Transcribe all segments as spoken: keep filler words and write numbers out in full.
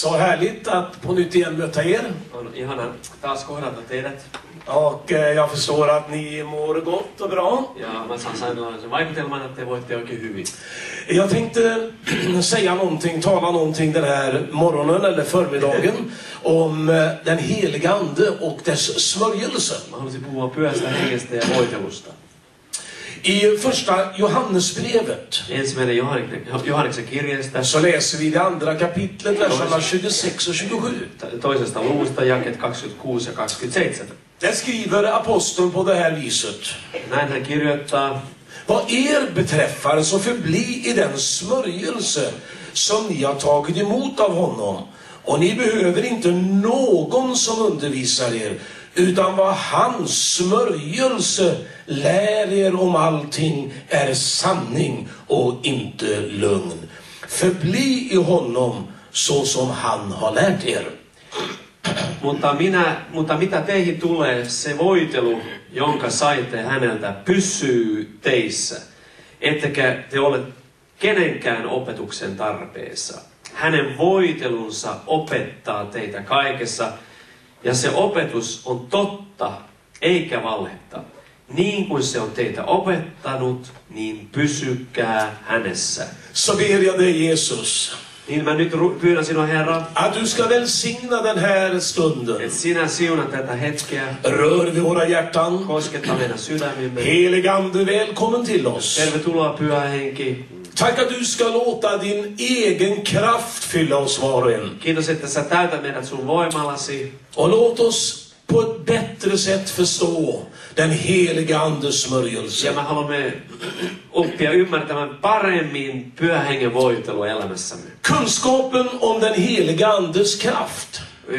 Så härligt att på nytt igen möta er. On ihana taas kohdata teidät. Och eh, jag förstår att ni mår gott och bra. Ja mä saan sellaisen vaikutelman, että te voitte oikein hyvin. Jag tänkte säga någonting, tala någonting den här morgonen eller förmiddagen om eh, den heliga ande och dess smörjelse. Mä haluaisin puhua pyhästä hengestä ja voitelusta. I första Johannesbrevet Ensimmäinen Johanneksen, Johanneksen kirjeestä. så läser vi det andra kapitlet, verserna tjugosex och tjugosju. Toisesta luvusta jakeet kaksikymmentäkuusi ja kaksikymmentäseitsemän. Där skriver aposteln på det här viset. Näin hän kirjoittaa. Vad er beträffar så förbli i den smörjelse som ni har tagit emot av honom. Och ni behöver inte någon som undervisar er, utan vad hans smörjelse lär er om allting är sanning och inte lögn. Förbli i honom så som han har lärt er. Mutta, minä, mutta mitä teihin tulee, se voitelu, jonka saitte häneltä, pysyy teissä. Ettekä te ole kenenkään opetuksen tarpeessa. Hänen voitelunsa opettaa teitä kaikessa, ja se opetus on totta, eikä valhetta. Niin kuin se on teitä opettanut, niin pysykää hänessä. Så ber jag dig, Jesus, Niin mä nyt pyydän sinua, Herra, att du ska välsigna den här stunden. että sinä siunat tätä hetkeä, Rör vid våra hjärtan. kosketta meidän sydämimme. Helig ande, välkommen till oss. Tervetuloa, Pyhä Henki. Tack att du ska låta din egen kraft fylla oss var och en. Kiitos, että sä täytät meidät sun voimallasi. Och låt oss på ett bättre sätt förstå den heliga andes smörjelse. Ja me haluamme oppia ymmärtämään paremmin Pyhän Hengen voitelua elämässämme. Kunskapen om den heliga andes kraft.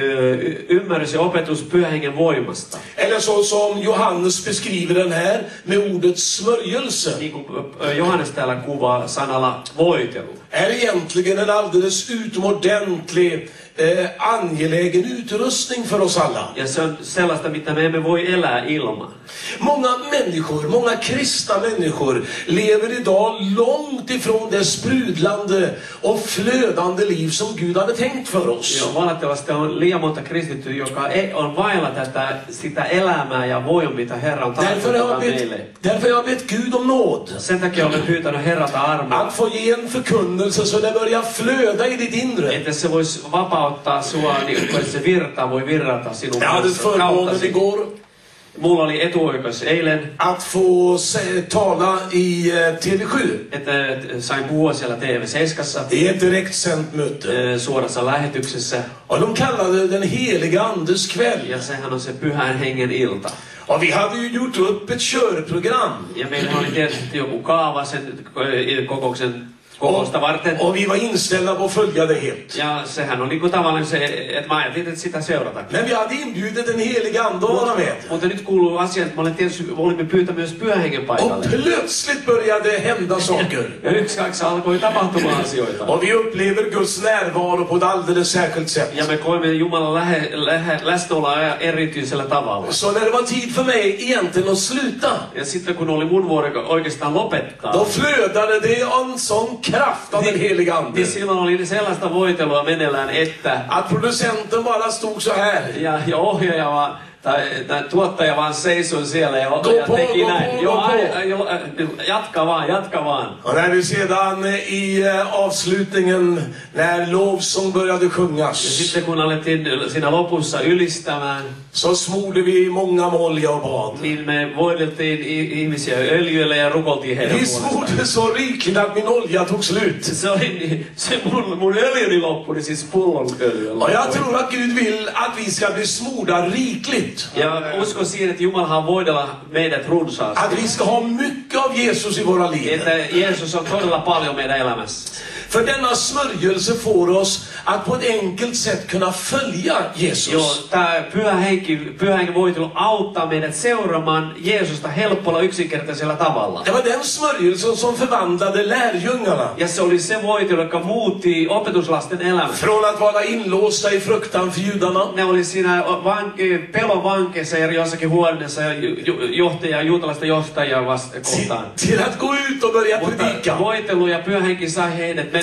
Y- ymmärrys ja opetus Pyhän Hengen voimasta. Eller så som Johannes beskriver den här med ordet smörjelse. Niin kuin Johannes täällä kuvaa sanalla voitelu. Är egentligen en alldeles utomordentlig eh, angelägen utrustning för oss alla. Ja se on sellaista, mitä me emme voi elää ilman. Många människor, många kristna människor lever idag långt ifrån det sprudlande och flödande liv som Gud hade tänkt för oss. Ja valitettavasti on liian monta kristittyä, joka ei, on vailla tätä, sitä elämää ja voimaa, mitä Herra on Därför har jag tarkoittanut meille. bett, därför har jag bett Gud om nåd. Sen takia olen pyytänyt Herralta armoa, Att få ge en förkunnelse så det börjar flöda i ditt inre. että se voisi vapauttaa sua, niin että se virta voi virrata sinun Jag hade förmånen kauttasi. igår Mulla oli etuoikeus eilen, att få se, tala i eh, T V sju. että sain puhua siellä T V seitsemän I ett direktsänt möte. suorassa lähetyksessä. Och de kallade den heliga andes kväll. Ja sehän on se Pyhän Hengen ilta. Och vi hade ju gjort upp ett körprogram. Ja meillä oli tietysti joku kaava sen kokouksen kokousta varten. Och vi var inställda på att följa det helt. Ja sehän on niinku tavallaan se, että mä ajattelin, että sitä seurata. Men vi hade inbjudit den heliga ande att vara med. Mutta nyt kuuluu asia, että me olemme tietysti olimme pyytä myös Pyhän Hengen Och paikalle. plötsligt började hända saker. Ja yksi kaksi alkoi tapahtumaan asioita. Och vi upplever Guds närvaro på ett alldeles särskilt sätt. Ja me koimme Jumalan lähe, lähe, läsnäoloa erityisellä tavalla. Så när det var tid för mig egentligen att sluta, Ja sitten kun oli mun vuoro oikeastaan lopettaa, då flödade det en sån kraft av den heliga ande. niin silloin oli sellaista voitelua meneillään, että Att producenten bara stod så här. ja, ja ohjaaja vaan, tai, tai tuottaja vaan seisoi siellä ja, Go ja på, teki go näin. på, Joo, go ai, på. ai, jo, jatka vaan, jatka vaan. Och när vi sedan i eh, avslutningen, när lovsång började Ja sjungas, sitten kun alettiin siinä lopussa ylistämään, så smorde vi många med olja och bad. niin me voideltiin i- ihmisiä öljyllä ja rukoltiin heidän Vi puolestaan. smorde så rikligt att min olja tog slut. Se oli niin, se mun, mun öljyni loppui, siis pullon öljy Och jag loppui. tror att Gud vill att vi ska bli smorda rikligt. Ja uskon siihen, että Jumala haluaa voidella meidät runsaasti. Att vi ska ha mycket av Jesus i våra liv. Että Jeesus on todella paljon meidän elämässä. För denna smörjelse får oss att på ett enkelt sätt kunna följa Joo, Jesus. tämä pyhä henki, pyhä henki voitelu auttaa meidät seuraamaan Jeesusta helpolla yksinkertaisella tavalla. Det var den smörjelsen som förvandlade lärjungarna. Ja se oli se voitelu, joka muutti opetuslasten elämän. Från att vara inlåsta i fruktan för judarna. Ne oli siinä vanke, pelon vankeessa ja jossakin huoneessa johtajaa, juutalaista johtajaa vasta kohtaan. Till att gå ut och börja Mutta predika. voitelu ja pyhä henki sai heidät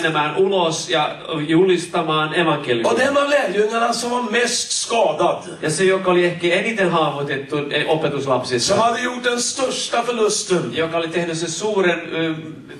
menemään ulos ja julistamaan Och evankeliumia. den av lärjungarna som var mest skadad, Ja se, joka oli ehkä eniten haavoitettu som opetuslapsissa, hade gjort den största förlusten, joka oli tehnyt sen suuren ö,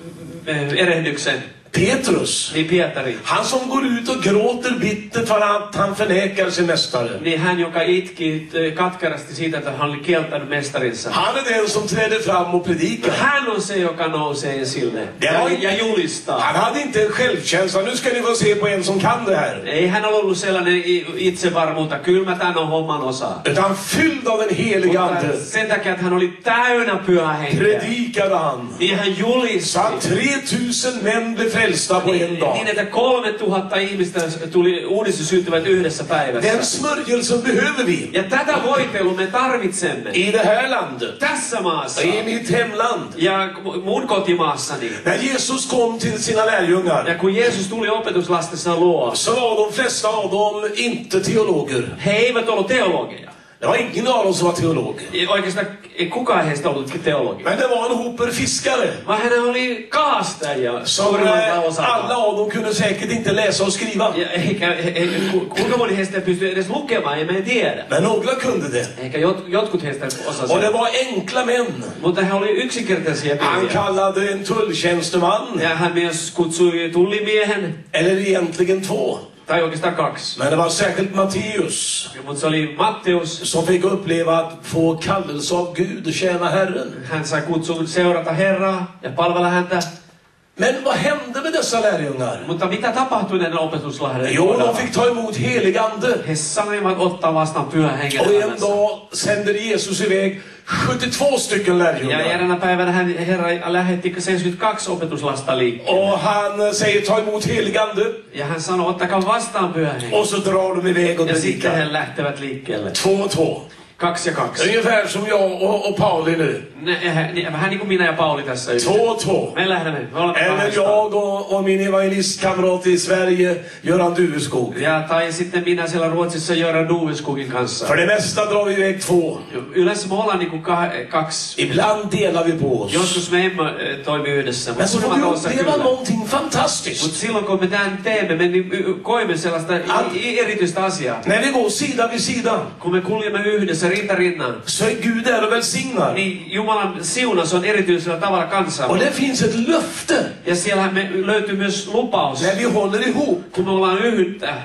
ö, erehdyksen, Petrus. niin Pietari. Han som går ut och gråter bittert för att han förnekar sin mästare. Niin hän, joka itki ö, katkerasti siitä, että hän oli kieltänyt mestarinsa. Han är den som träder fram och predikar. Hän on se, joka nousee esille Det ja, var- ja julistaa. Han hade inte en självkänsla. Nu ska ni få se på en som kan det här. Ei hän ole ollut sellainen i- itsevarmuutta, kyllä mä tän on homman osaa. Utan fylld av den helige Ande Mutta sen takia, että hän oli täynnä pyhää henkeä, predikade han. niin hän Så julisti. att tre tusen män blev frälsta på en Niin, dag. niin että kolme tuhatta ihmistä tuli uudesti syntyvät yhdessä Den päivässä. smörjelsen behöver vi Ja tätä voitelua me tarvitsemme i det här landet, tässä maassa i mitt hemland. ja mun kotimaassani. När Jesus kom till sina lärjungar Ja kun Jeesus tuli opetuslastensa luo, så var de flesta av dem inte teologer. he eivät ollut teologeja. Det var ingen av dem som var teolog. Oikeastaan ei kukaan heistä ollut teologia. Men det var en hoper fiskare. Vaan hän oli kalastajia Som suurimmalta eh, alla osalta. av dem kunde säkert inte läsa och skriva. Ja eikä, e, ku- kuinka moni heistä pystyi edes lukemaan, emme tiedä. Men några kunde det. Ehkä jot, jotkut heistä Och det osasivat. var enkla män. Mutta he oli yksinkertaisia Han miehiä. kallade en tulltjänsteman, Ja hän myös kutsui tullimiehen, eller egentligen två. tai oikeastaan kaksi. Men det var särskilt Matteus Mutta se oli Matteus. som fick uppleva att få kallelse av Gud och tjäna Herren. Hän sai kutsun seurata Herraa ja palvella häntä. Men vad hände med dessa lärjungar? Mutta mitä tapahtui näiden opetuslahden Jo, de kohdalla? fick ta emot helig ande. He saivat ottaa vastaan pyhän hengen Och en elämässä. dag sänder Jesus iväg sjuttiotvå stycken Ja lärjungar. eräänä päivänä hän, Herra lähetti seitsemänkymmentäkaksi opetuslasta liikkeelle. Och han säger ta emot helig ande. Ja hän sanoi, ottakaa vastaan pyhän hengen. Och så drar de iväg och Ja sitten predikar. he lähtevät liikkeelle. Två och två. Kaksi ja kaksi. Ungefär som jag och, och Pauli nu. Ne, eh, ni- vähän niin kuin minä ja Pauli tässä Två yhdessä. och två. Me lähdemme. Me olemme Eller kahdestaan. jag och, och min evangelistkamrat i Sverige, Göran Duveskog. Ja, tai sitten minä siellä Ruotsissa Göran Duveskogin kanssa. För det mesta drar vi iväg två. Yleensä me ollaan niin kuin kah- kaksi. Ibland delar vi på oss. Joskus me emme eh, toimi yhdessä, Men mutta så får suurimmat vi osa uppleva kyllä. någonting fantastiskt. Mutta silloin kun me tämän teemme, me niin y- koemme sellaista Att- i- erityistä asiaa. När vi går sida vid sida Kun me kuljemme yhdessä rinta rinnan, så är Gud där och välsignar. niin Jumalan siunaus on erityisellä tavalla kanssa. Och det finns ett löfte Ja siellä me löytyy myös lupaus, när vi håller ihop. kun me ollaan yhtä.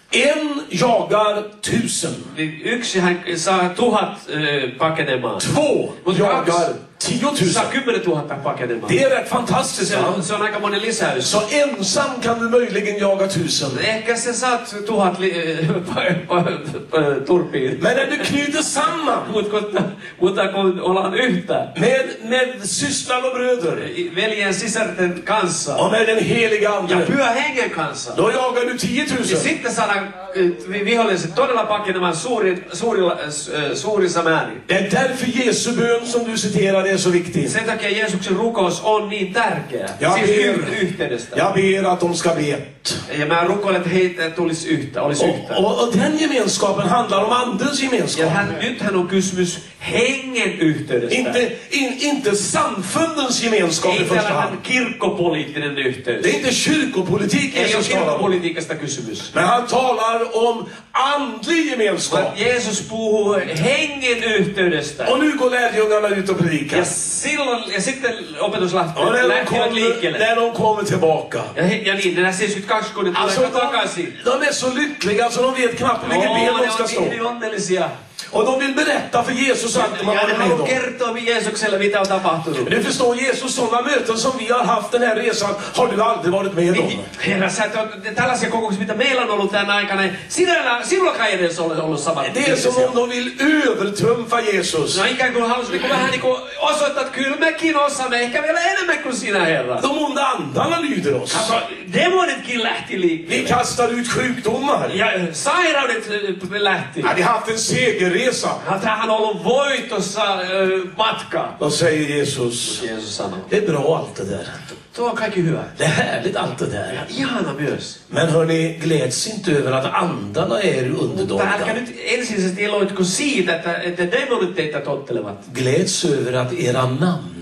En jagar tusen. Niin yksi hän saa tuhat ö, pakenemaan. Två Mut jagar kaksi tiotusen. saa kymmenen tuhatta pakenemaan. Det är rätt fantastiskt. Se Va? on, se on aika monen lisäys. Så ensam kan du möjligen jaga tusen. Ehkä sä saat tuhat li- pa- pa- pa- turpiin. Men när du knyter samman Mut kun, mutta kun ollaan yhtä, med, med systrar och bröder veljen sisarten kanssa och med den heliga ja Ande, pyhän hengen kanssa, då jagar du ja tiotusen. sitten saadaan eh, viholliset todella pakenemaan suurin, suurilla, eh, suurissa määrin. Det är därför Jesu bön som du citerade är så viktig. Sen takia Jeesuksen rukous on niin tärkeä. Ja Siis ber, yh- yhteydestä. jag ber att de ska be. Ja mä rukoilen, että heitä tulisi yhtä, olisi yhtä. Och, och, och den gemenskapen handlar om Andens Ja gemenskap. hän, nythän on kysymys hengen yhteydestä. Inte, in, inte samfundens gemenskap i Ei första tällainen hand. kirkkopoliittinen yhteys. Det är inte kyrkopolitik Ei ole Jesus talar om. kirkkopolitiikasta kysymys. Men han talar om andlig gemenskap. Vaan Jeesus puhuu hengen yhteydestä. Och nu går lärjungarna ut och predikar. Ja silloin, ja sitten opetuslahti Och när de, lähtivät kommer, liikkeelle. när de kommer tillbaka. Ja, he, ja niin, nämä seitsemänkymmentäkaksi, kun ne Alltså tulee de, takaisin. de är så lyckliga så de vet knappt på vilket ben Oo, de ne ska on stå. niin onnellisia. Och de vill berätta för Jesus allt de har Ja ne varit med haluaa om. kertoa Jeesukselle, mitä on tapahtunut. Du förstår Jesus, sådana möten som vi har haft den här resan har du aldrig varit med om. Niin, Herra, sä et ole, tällaisia kokouksia, mitä meillä on ollut tämän aikana, sinä, sinullakaan ei edes ole ollut samat. Det är som om de vill övertrumfa Jesus. No ikään kuin halusi niin kuin vähän niin kuin osoittaa, että kyllä mekin osaamme, ehkä vielä enemmän kuin sinä, Herra. De onda andarna lyder oss. Alltså, demonitkin lähti Vi liikkeelle. kastar ut sjukdomar. Ja sairaudet äh, lähti. Ja, vi har haft en segerresa. Ja tämähän on ollut voitossa äh, matka. Då säger Jesus, Jeesus sanoo. det är bra allt det där. Tuo on kaikki hyvä. Det är härligt allt det där. Ja ihana myös. Men hörni, gläds inte över att andarna är Mutta älkää underdåniga. nyt ensisijaisesti iloitko siitä, että, että demonit teitä tottelevat. Gläds över att era namn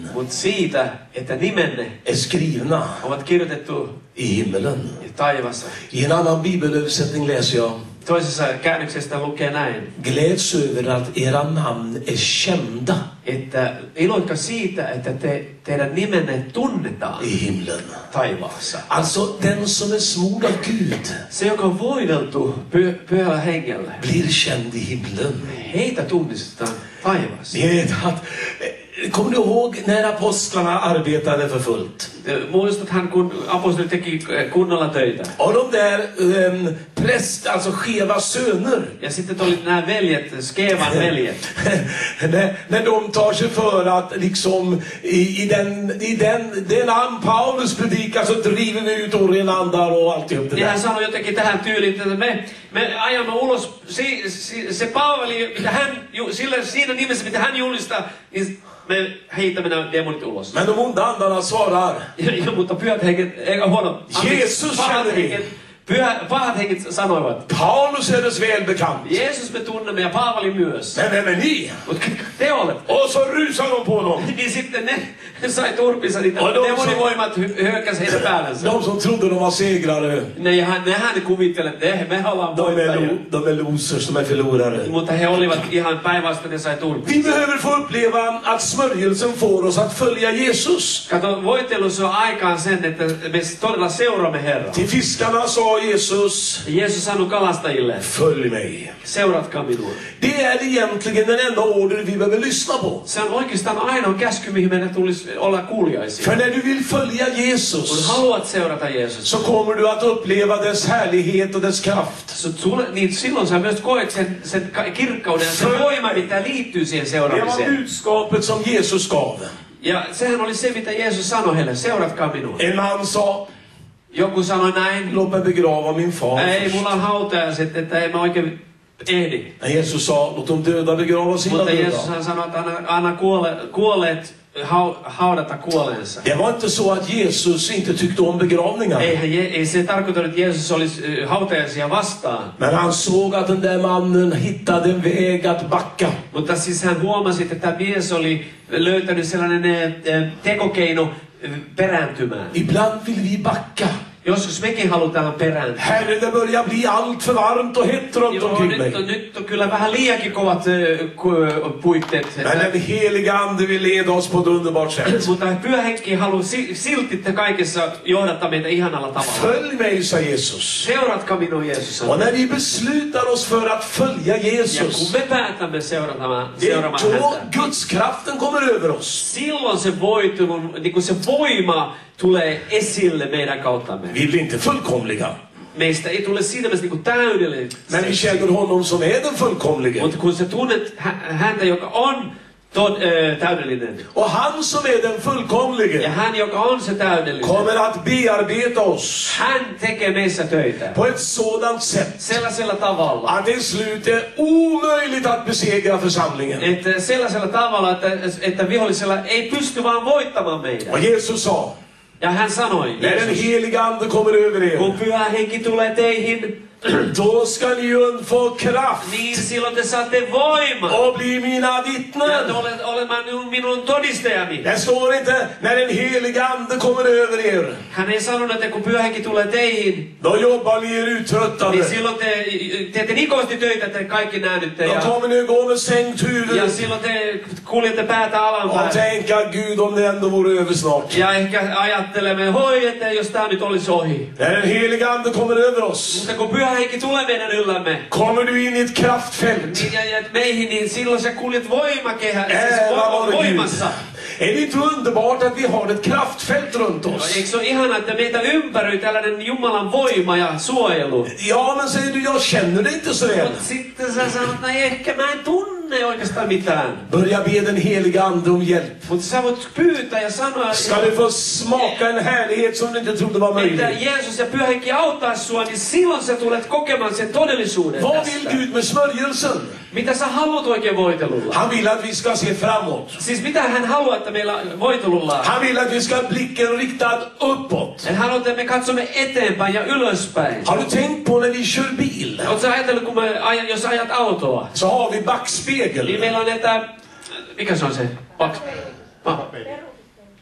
Mutta siitä, että nimenne är skrivna ovat kirjoitettu i himmelen. taivassa. I en annan bibelöversättning läser jag: Toisessa käännöksestä lukee näin, gläds över att era namn är kända että iloitkaa siitä, että te, teidän nimenne tunnetaan i himlen. taivaassa. Alltså den som är smord av Gud Se, joka on voideltu py, pyhällä hengellä, blir känd i himlen. heitä tunnistetaan taivaassa. Ni vet att, kommer du ihåg när apostlarna arbetade för fullt? Muistathan, kun apostoli teki kunnolla töitä. Och de där um, präst, alltså skeva söner, Ja sitten oli nämä veljet, Skevan veljet. när, när de tar sig för att liksom i, i, den, i den, det namn Paulus predikar så driver vi ut orenandar och alltihop det Ja där. hän sanoi jotenkin tähän tyyliin, että me, me ajamme ulos si, si, se Paavali, mitä hän, ju, sillä, siinä nimessä, mitä hän julistaa, niin me heitämme nämä demonit ulos. Men de onda andarna svarar: Ja, ja, mutta pyhät henget, eikä huono, Jesus pahat känner vi. henget, pyhä, pahat henget sanoivat, Paulus är dess välbekant. Jeesus me tunnemme ja Paavali myös. Men vem är ni? Mutta te olette. Och så rusar de på dem. Niin sitten ne sai turpinsa, niitä Oi, no, demonivoimat hy- hyökkäs heidän päällänsä. De som trodde de var segrare, Nehän, nehän kuvittelevat, että me ollaan de är, voittajia. lo, de är losers, de är förlorare. Mutta he olivat ihan päinvastoin, ne sai turpinsa. Vi behöver få uppleva att smörjelsen får oss att följa Jesus. Kato, voitelussa on aikaan sen, että me todella seuraamme Herraa. Till fiskarna sa Jesus: Jeesus sanoi kalastajille, följ mig. seuratkaa minua. Det är egentligen den enda order vi behöver lyssna på. Se on oikeastaan ainoa käsky, mihin meidän tulisi olla kuuliaisia. För när du vill följa Kun Jesus haluat seurata Jeesusta, så kommer du att uppleva dess härlighet och dess kraft. so, sulle, niin silloin sä myös koet sen, sen ka- kirkkauden ja sen voiman, mitä liittyy siihen Det var seuraamiseen. budskapet som Jesus gav. Ja sehän oli se, mitä Jeesus sanoi heille, seuratkaa minua. En man sa: Joku sanoi näin, låt mig begrava min far ei, först. mulla on hautajaiset, että en mä oikein ehdi. Men Jesus sa: låt de döda begrava sina Mutta döda. Jeesus sanoi, että anna, anna kuole, kuolleet hau, haudata kuoleensa. Det var inte så att Jesus inte tyckte om begravningar. Eihän, Je- ei se tarkoittanut, että Jeesus olisi ö, hautajaisia vastaan. Men han såg att den där mannen hittade en väg att backa. Mutta siis hän huomasi, että tämä mies oli löytänyt sellainen ö, tekokeino ö, perääntymään. Ibland vill vi backa. Joskus mekin halutaan perääntyä. Herre, det börjar bli allt för varmt och hett runt Joo, omkring nyt, on, mig. nyt on kyllä vähän liiankin kovat ö, ku- puitteet. Men den heliga ande vill leda oss på ett underbart sätt. Mutta pyhä henki haluaa si- silti te kaikessa johdattaa meitä ihanalla tavalla. Följ mig, sa Jesus. Seuratkaa minua, Jeesus Och sanoi. när vi beslutar oss för att följa Ja kun Jesus, me päätämme seuraamaan, det är seuraamaan då häntä, Guds kraften kommer över oss. silloin se voitelun, niin kuin se voima tulee esille meidän kauttamme. Vi blir inte fullkomliga, Meistä ei tule siinä mielessä niin täydellistä. men vi känner honom som är den fullkomlige. Mutta kun sä tunnet hä- häntä, joka on tod, ö, täydellinen, Och han som är den ja fullkomlige hän, joka on se täydellinen, kommer att bearbeta oss hän tekee meissä töitä på ett sådant sätt sellaisella tavalla, att det i slut är omöjligt att besegra församlingen. että sellaisella tavalla, että, että vihollisella ei pysty vaan voittamaan meitä. Och Jesus sa: Ja hän sanoi, när den Jeesus, heliga ande kommer över kun er, pyhä henki tulee teihin, då ska ni få kraft niin silloin te saatte voiman. och bli mina Ja vittnen. te olet olemaan minun, minun todistajani. Det står inte när den heliga ande kommer över er, Hän ei sanonut, että kun pyhä henki tulee teihin, då jobbar ni er uttröttade. niin silloin te teette niin kovasti töitä, että te kaikki näännytte. Då Ja, kommer ni gå med sänkt ja huvud silloin te kuljette päätä och alaspäin. tänka: Gud, om det ändå vore över snart. Ja ehkä ajattelemme, hoi, että jos tämä nyt olisi ohi. När den heliga ande kommer över oss, Mutta kun pyhä henki tulee meidän yllämme, kommer du in i ett kraftfält. niin, ja, ja meihin, niin silloin sä kuljet voimakehä, siis Ära vo- vare Gud. voimassa. Är det inte underbart att vi har ett kraftfält runt oss? Eikö se ole ihana, että meitä ympäröi tällainen Jumalan voima ja suojelu? Ja, men säger du, jag känner det inte så väl. Mutta sitten sä sanot, että ehkä mä en tunne oikeastaan mitään. Börja be den heliga ande om hjälp. Mutta sä voit pyytää ja sanoa, Ska du få smaka en härlighet som du inte trodde var että möjlig. Jeesus ja pyhä henki auttaa sua, niin silloin sä tulet kokemaan sen todellisuuden Vad tästä. vill Gud med smörjelsen? Mitä sä haluat oikein voitelulla? Han vill att vi ska se framåt. Siis mitä hän haluaa, että meillä voitelulla on? Han vill att vi ska ha blicken riktad uppåt. Hän haluaa, että me katsomme eteenpäin ja ylöspäin. Har du tänkt på när vi kör bil? Oletko sä ajatellut, kun me aja, jos ajat autoa, Så har vi niin backspegel. meillä on näitä, mikä se on se? Paks, pa,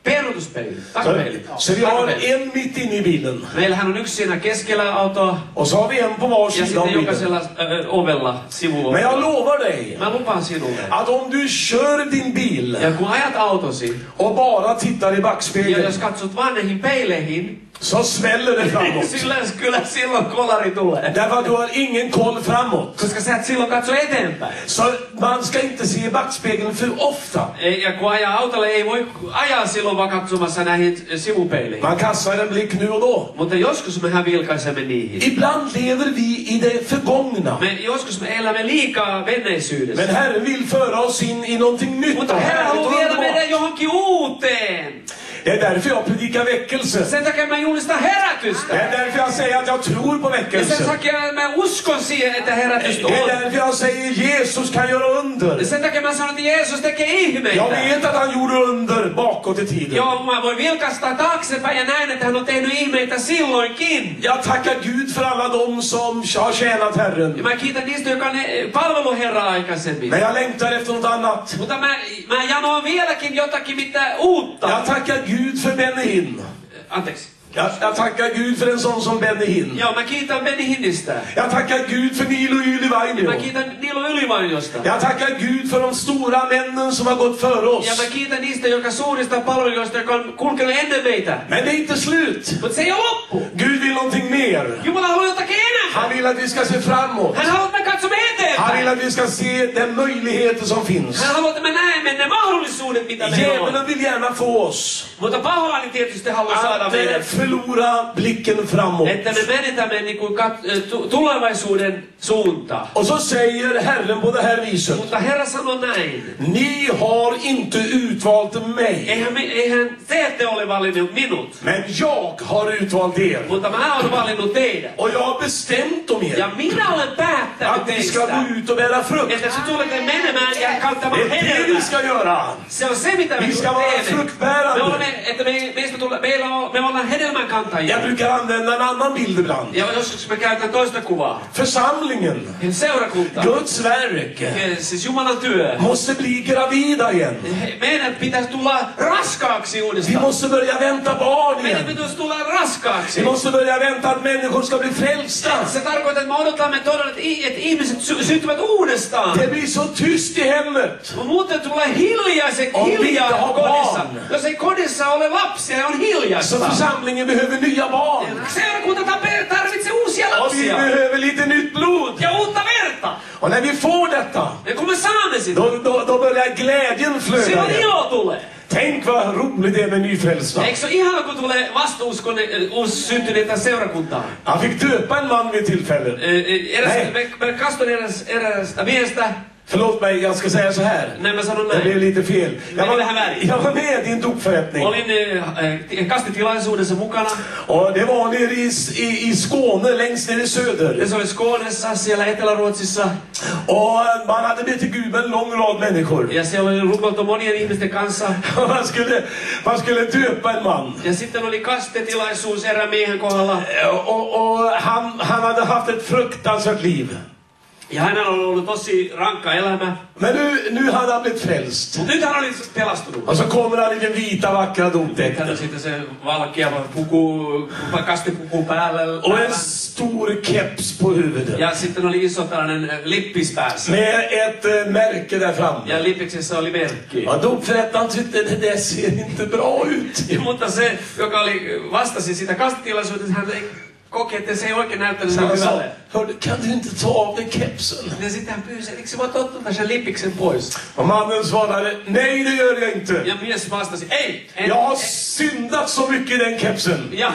Peruutuspeili. Så, Takapeili. så vi har Takapeili. en mitt inne i bilen. Meillähän on yksi siinä keskellä autoa Och så har vi en på var ja sida sitten av bilen. jokaisella äh, ovella sivulla. Men jag lovar dig Mä lupaan sinulle. att om du kör din bil Ja kun ajat autosi och bara tittar i ja backspegeln jos katsot vaan näihin peileihin, så smäller det framåt. sillä kyllä silloin kolari tulee. Därför att du har ingen koll framåt. Koska sä et silloin katso eteenpäin. Så man ska inte se i backspegeln för ofta. Ja kun ajaa autolle, ei voi ajaa silloin vaan katsomassa näihin sivupeiliin. Man kastar en blick nu och då. Mutta joskus mehän vilkaisemme niihin. Ibland lever vi i det förgångna. Me, joskus me elämme liikaa menneisyydessä. Men Herren vill föra oss in i någonting nytt Mutta och Herra härligt haluaa och viedä meidän underbart. johonkin uuteen. Det är därför jag predikar väckelse. Sen takia mä julistan Det herätystä. är därför jag säger att jag tror på Ja sen väckelse. takia mä uskon siihen, että herätystä Det är on. därför jag säger Jesus kan göra under. Ja sen takia mä sanon, että Jeesus tekee Jag ihmeitä. vet att han gjorde under bakåt i tiden. Joo, mä voin vilkastaa taaksepäin ja näin, että hän on tehnyt ihmeitä silloinkin. Jag tackar Gud för alla de som har tjänat Ja Herren. mä kiitän niistä, joka on eh, palvellut Herraa aikaisemmin. Men jag längtar efter något annat. Mutta mä, mä janoan vieläkin jotakin mitä uutta. Jag tackar Gud för Benny Hinn. Anteeksi. Jag, jag tackar Gud för en sån som Benny Hinn. Joo, mä kiitän Benny Hinnistä. Jag tackar Gud för Nilo Mä Ylivainio. kiitän Nilo Ylivainiosta. Jag tackar Gud för de stora männen som har gått före Ja oss. mä kiitän niistä, joka suurista palvelijoista, joka on kulkenut ennen meitä. Men det är inte slut. Mutta se ei ole loppu. Gud vill någonting mer. Jumala haluaa jotakin enemmän. Han vill att vi ska se framåt. Hän haluaa, että me katsomme Han vill eteenpäin. att vi ska se den möjligheter som finns. Hän haluaa, että me näemme ne mahdollisuudet, mitä meillä on. Djävulen vill gärna få oss Mutta paholainen tietysti haluaa saada att eh, meidät, förlora blicken framåt. että me menetämme niin kuin kat- eh, tu- tulevaisuuden suuntaan. Och så säger Herren på det här viset. Mutta Herra sanoo näin. Ni har inte utvalt mig, Eihän, me, eihän te ette ole valinnut minut, men jag har utvalt er. mutta mä olen valinnut teidät. Och jag har bestämt om Ja er minä olen päättänyt att vi ska teistä, gå ut och bära frukt. että te tulette menemään ja Det kantamaan är det vi hedelmää. ska göra. Se on se, mitä me Vi ska vara teemme. Me fruktbärande. olemme, että me, meistä tulee, meillä on, me ollaan hedelmänkantajia. Jag brukar använda en annan bild ibland. Ja joskus me käytän toista kuvaa. Församlingen, Seurakunta. Guds verk, Ja siis Jumalan työ. måste bli gravida igen. He- Meidän pitäisi tulla raskaaksi Vi uudestaan. måste börja vänta barn Meidän igen. pitäisi tulla Vi raskaaksi. måste börja vänta att människor ska bli frälsta. Se tarkoittaa, että me odotamme todella, että i- että ihmiset sy- syntyvät uudestaan. Det blir så tyst i hemmet. Mutta muuten tulee hiljaiset Om vi inte hiljaa har kodissa. barn. Jos ei kodissa ole lapsia ja on Så hiljaista. församlingen behöver nya barn. Seurakunta tape- tarvitsee uusia Och vi lapsia. behöver lite nytt blod. Ja uutta verta. Och när vi får detta, Ja kun me saamme sitä, då, då, då börjar glädjen flöda silloin igen. ilo tulee. Tänk vad roligt det är med nyfrälsta. Eikö se ole ihana, kun tulee vastauskon uussyntyneitä seurakuntaan? Han fick döpa en man vid ett tillfälle. Eh, Eräs, Nej. me, me kaston eräs, erästä miestä. Förlåt mig, jag ska säga så här. Näin mä sanon Det blev näin. lite fel. Jag Men det här var, värdigt. jag var med i en dopförrättning. Olin eh, kastitilaisuudessa mukana. Och det var nere i, i, i Skåne, längst ner i söder. Ja se oli Skånessa, siellä Etelä-Ruotsissa. Och man hade bett till Gud med en lång rad människor. Ja siellä oli rukoiltu monien ihmisten kanssa. Man skulle, man skulle döpa en man. Ja sitten oli kastetilaisuus erään miehen kohdalla. Och, och han, han hade haft ett fruktansvärt liv. Ja hänellä oli ollut tosi rankka elämä. Men nu, nu hade han blivit frälst. Mutta nyt hän oli pelastunut. Och så kommer han i den vita vackra Hän dopdräkten. on sitten se valkea puku, kastipuku päällä. Och en stor keps på huvudet. Ja sitten oli iso tällainen lippis päässä. Med ett eh, märke där framme. Ja lippiksessä oli merkki. Ja, dopförrättaren tyckte det där ser inte bra ut. Ja, mutta se, joka oli, vastasi sitä kastitilaisuutta, hän ei koki, että se ei oikein näyttänyt Så niin han sa, hyvälle. hördu, kan du inte ta av dig kepsen? Ja sitten hän pyysi, eikö se voi ottaa sen lippiksen pois? Och mannen svarade, nej det gör jag inte. Ja mies vastasi, ei, en, Jag har en, syndat så mycket i den kepsen. ja,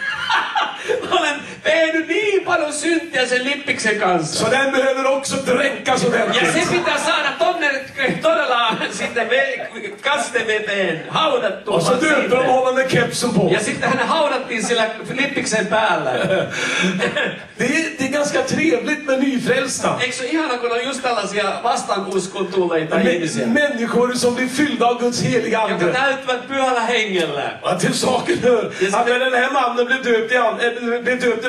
olen tehnyt niin paljon syntiä sen lippiksen kanssa. Så den behöver också dränkas Ja se ordentligt. pitää saada tonne todella sitten ve, kasteveteen haudattua. Och så döpte de honom med kepsen på. Ja sitten hän haudattiin sillä lippiksen päällä. Det är, det är ganska trevligt med nyfrälsta. Eikö se ole ihana, kun on just tällaisia vastaankuskun tulleita Mä- ihmisiä, Människor som blir fyllda av Guds heliga jotka ande. täyttävät pyhällä hengellä. Och till saken hör Yes, att det- när den här mannen blev döpt i, an- äh, blev döpt i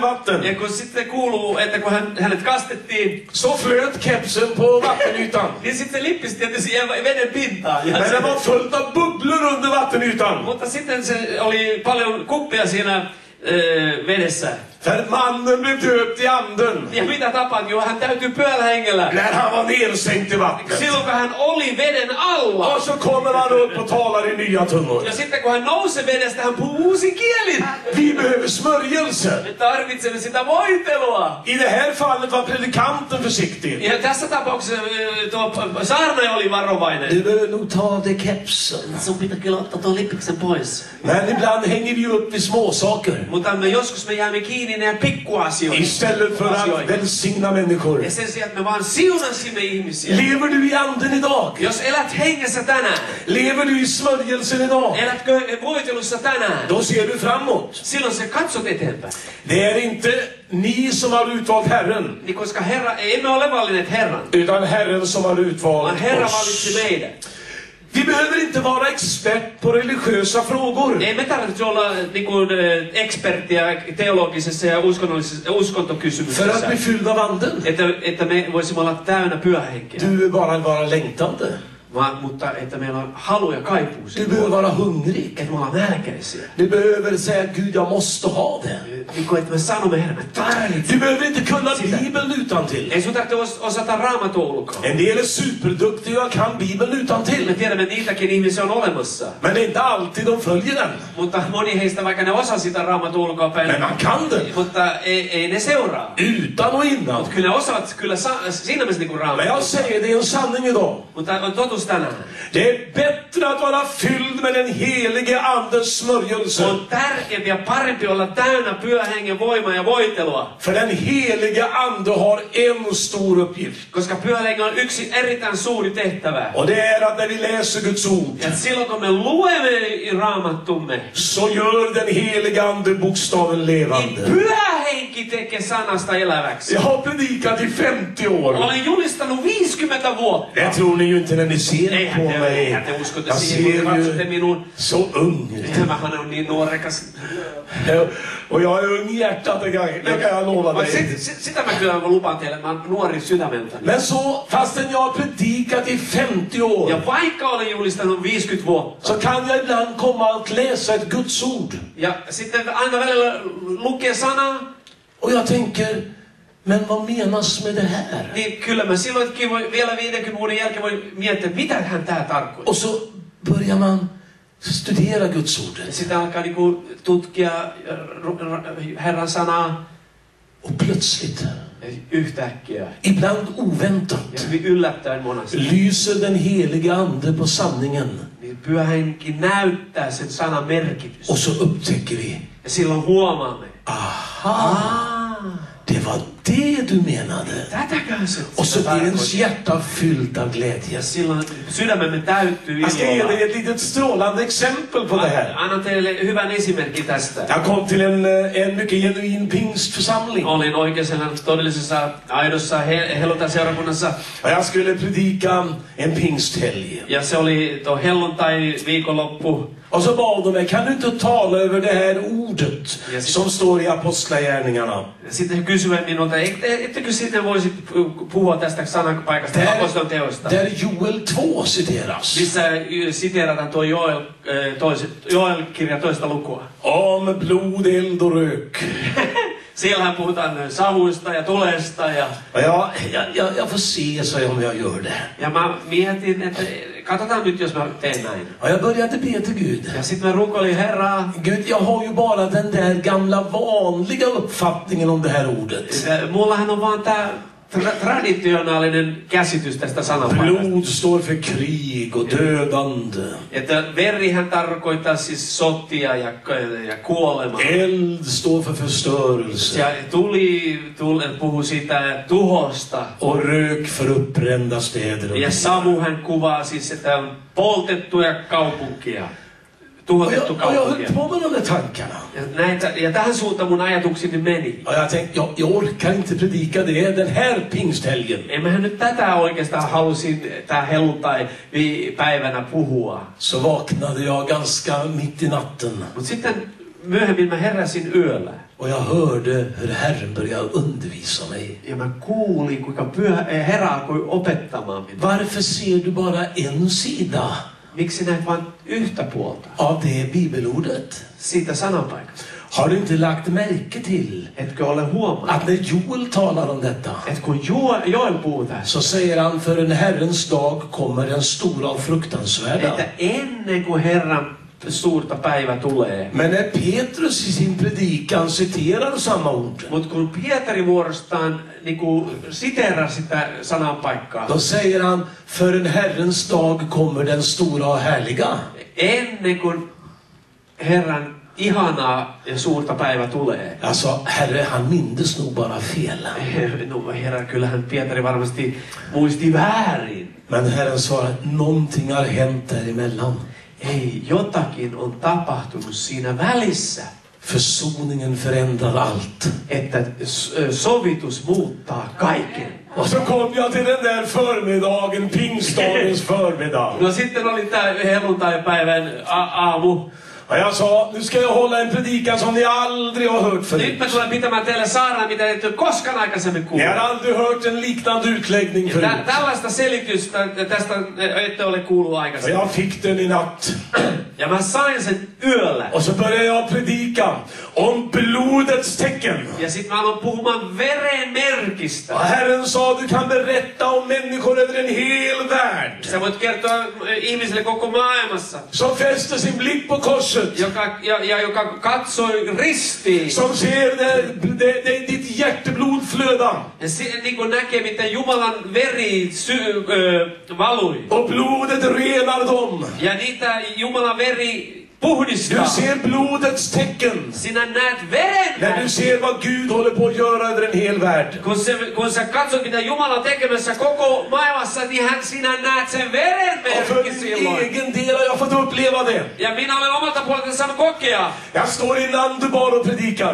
vatten Ja kun sitten kuuluu, että kun hän, hänet kastettiin, så flöt kepsen på vattenytan. niin sitten se lippisi tietysti veden pintaan. Ja Men se, det var fullt av bubblor under vattenytan. mutta sitten se oli paljon kuppia siinä ö, vedessä. För mannen blev döpt i anden Ja mitä tapahtui? Hän täytyy pyörällä hengellä. när han var nedsänkt i vattnet. Silloin kun hän oli veden alla. Och så kommer han upp och talar i nya tungor. Ja sitten kun hän nousi vedestä, hän puhuu uusin kielin. Vi behöver smörjelse. Me tarvitsemme sitä voitelua. I det här fallet var predikanten försiktig. Ja tässä tapauksessa ö, tuo saarnaaja oli varovainen. Du behöver nog ta av dig kepsen. Sun pitää kyllä ottaa tuon lippiksen pois. Men ibland hänger vi upp vid småsaker Mutta me joskus me jäämme kiinni näihin pikkuasioihin. istället för att välsigna människor. Ja sen sijaan, että me vaan siunasimme ihmisiä. Lever du i anden idag? Jos elät hengessä tänään, Lever du i smörjelsen idag? elätkö voitelussa tänään, Då ser du framåt. silloin se katsot eteenpäin. Det är inte ni som har utvalt Herren, Niin koska Herra, emme ole valinneet Herran, utan Herren som har vaan utvalt Herra oss. valitsi meidät. Vi behöver inte vara expert på religiösa frågor. Ei me tarvitse olla niin kuin, eksperttiä teologisessa ja uskonnollisessa För att uskontokysymyksessä. bli fylld av anden. Että, että me voisimme olla täynnä pyhähenkeä. Du är bara vara längtande. Vaan, mutta että meillä on halu ja kaipuu Du siihen. behöver vara hungrig. Että me ollaan nälkäisiä. Du behöver säga Gud, jag måste ha det. Niin kuin, että me sanomme Herran, että tarvitsen. Du behöver inte kunna Bibeln utan till. Ei sun tarvitse os- osata raamattua ulkoa. En del är superduktiga och kan Bibeln utan Me till. tiedämme, että niitäkin ihmisiä on olemassa. Men det är inte alltid de följer den. Mutta moni heistä, vaikka ne osaa sitä raamattua ulkoa päin, Men man kan den. mutta ei, ei ne seuraa. Utan och innan. Mutta kyllä ne osaavat kyllä sa- siinä mielessä niin kuin Men raamattua. jag säger, det är en sanning idag. Mutta on totuus tänään. Det är bättre att vara fylld med den helige andens smörjelse. On tärkeämpi ja parempi olla täynnä pyhähengen voimaa ja voitelua. För den helige ande har en stor uppgift. Koska pyhähengen on yksi erittäin suuri tehtävä. Och det är att när vi läser Guds ord Ja silloin kun me luemme i raamattumme, så gör den helige ande bokstaven niin levande. pyhähenki tekee sanasta eläväksi. Jag har predikat i femtio år. Olen julistanut viisikymmentä vuotta. Det tror ni ju inte när ni ser Eihän på te, mig. eihän te uskotte Jag siihen, kun te ser katsotte ju minun. så ung ut. Mähän on niin nuorekas. Och jag är ung i hjärtat, det kan, det kan jag lova Mutta dig. sit, sit, sitä mä kyllä lupaan teille, mä oon nuori sydämeltäni. Men så, fastän jag har predikat i femtio år, Ja vaikka olen julistanut viisikymmentä vuotta, så kan jag ibland komma att läsa ett Guds ord. ja sitten aina välillä lukee sanaa, Och jag tänker, men vad menas med det här? niin kyllä mä silloinkin voi, vielä viidenkymmenen vuoden jälkeen voi miettiä, mitä hän tää tarkoittaa. Och så börjar man studera Guds ord. Ja sitten alkaa niinku tutkia r- r- Herran sanaa Och plötsligt, yhtäkkiä. ibland oväntat, Ja hyvin yllättäen monasti. lyser den helige ande på sanningen. Niin pyhä henki näyttää sen sanan merkitys. Och så upptäcker vi, Ja silloin huomaamme. aha, det var det du menade. Tätäkään se Och så sitä blir ens tarkoittaa. hjärta fyllt av glädje. Ja silloin sydämemme täyttyy Jag ska ge ilolla. dig ett litet strålande exempel på det här. Annan teille hyvän esimerkin tästä. Jag kom till en, en mycket genuin pingstförsamling. Olin oikeassa todellisessa aidossa he- helluntai-seurakunnassa. Och jag skulle predika en pingsthelg. Ja se oli tuo helluntai viikonloppu. Och så bad de mig, kan du inte tala över det här ordet Yes. som står i Apostlagärningarna? Sitten he kysyivät minulta, "Et- ettekö sitten voisit puhua tästä sananpaikasta Där, apostolien teosta? där Joel två citeras. Missä y- siteerataan tuo Joel, eh, toiset, Joel-kirja toista lukua. Om blod, eld och rök. Siellähän puhutaan savuista ja tulesta. Ja, Och jag, jag, jag, jag får se så om jag gör det. ja mä mietin, että katsotaan nyt, jos mä teen näin. Och jag började be till Gud. Ja sitten mä rukoilin Herraa. Gud, jag har ju bara den där gamla vanliga uppfattningen om det här ordet. Mullahan on vaan tää tra- traditionaalinen käsitys tästä sananpaikasta. Blod står för krig och dödande. Että verihän tarkoittaa siis sotia ja, ja kuolemaa. Eld står för förstörelse. Ja tuli, tuli puhuu siitä tuhosta. Och rök för uppbrända städer. Ja savuhän kuvaa siis, että on poltettuja kaupunkia. Och jag, Tuhotettu och jag höll kaupunkia. på med de där tankarna. Ja, näitä, ja tähän suuntaan mun ajatukseni meni. Och jag tänkte, jag, jag orkar inte predika det den här pingsthelgen. En mähän nyt tätä oikeastaan halusin tää helluntai vi- päivänä puhua. Så vaknade jag ganska mitt i natten. Mutta sitten myöhemmin mä heräsin yöllä. Och jag hörde hur Herren började undervisa mig. Ja mä kuulin, kuinka pyhä, Herra alkoi opettamaan minua. Varför ser du bara en sida Miksi näet vain yhtä puolta av det bibelordet? siitä sananpaikasta? Har du inte lagt märke till Etkö ole huomannut, att när Joel talar om detta, että kun Joel, Joel puhuu tästä, så säger han för en Herrens dag kommer den stora och fruktansvärda. että ennen kuin Herran suurta päivä tulee. Men när Petrus i sin predikan citerar samma ord, Mutta kun Pietari vuorostaan niinku siteeraa sitä sananpaikkaa, då säger han för en Herrens dag kommer den stora och härliga. ennen kuin Herran ihanaa ja suurta päivä tulee. Alltså, Herre, han mindes nog bara fel. No Herra, kyllähän Pietari varmasti muisti väärin. Men Herren svarar, någonting har hänt däremellan. Ei, jotakin on tapahtunut siinä välissä. Försoningen förändrar allt. Että sovitus muuttaa kaiken. Och så kom jag till den där förmiddagen, pingstdagens förmiddag. No sitten oli tää helluntaipäivän aamu. Och jag sa, nu ska jag hålla en predikan som ni aldrig har hört Nyt förut. mä tulen pitämään teille saarnaa, mitä et ole koskaan aikaisemmin Ni kuullut. har aldrig hört en liknande utläggning Tä, förut. tällaista selitystä tästä ette ole kuullut Och aikaisemmin. jag fick den i natt. Ja mä sain sen yöllä. Och så började jag predika om blodets tecken. Ja sit mä aloin puhumaan veren merkistä. Och Herren sa, du kan berätta om människor över en hel värld Sä voit kertoa ihmisille koko maailmassa, som fäster sin blick på korset. joka, ja, ja joka katsoi ristiin. Som ser det, det, det, ditt hjärteblod flöda. Ja se, niin kuin näkee, miten Jumalan veri sy, ö, valui. Och blodet renar dem. Ja niitä Jumalan veri Du puhdistaa. ser blodets tecken. Sinä näet veren. När du ser vad Gud håller på att göra över en hel värld. Kun, se, kun sä katsot, mitä Jumala on tekemässä koko maailmassa, niin hän, sinä näet sen veren Och för merkki min silloin. egen del har jag fått uppleva det. Ja minä olen omalta puolelta saanut kokea. Jag står i Nandebar och predikar.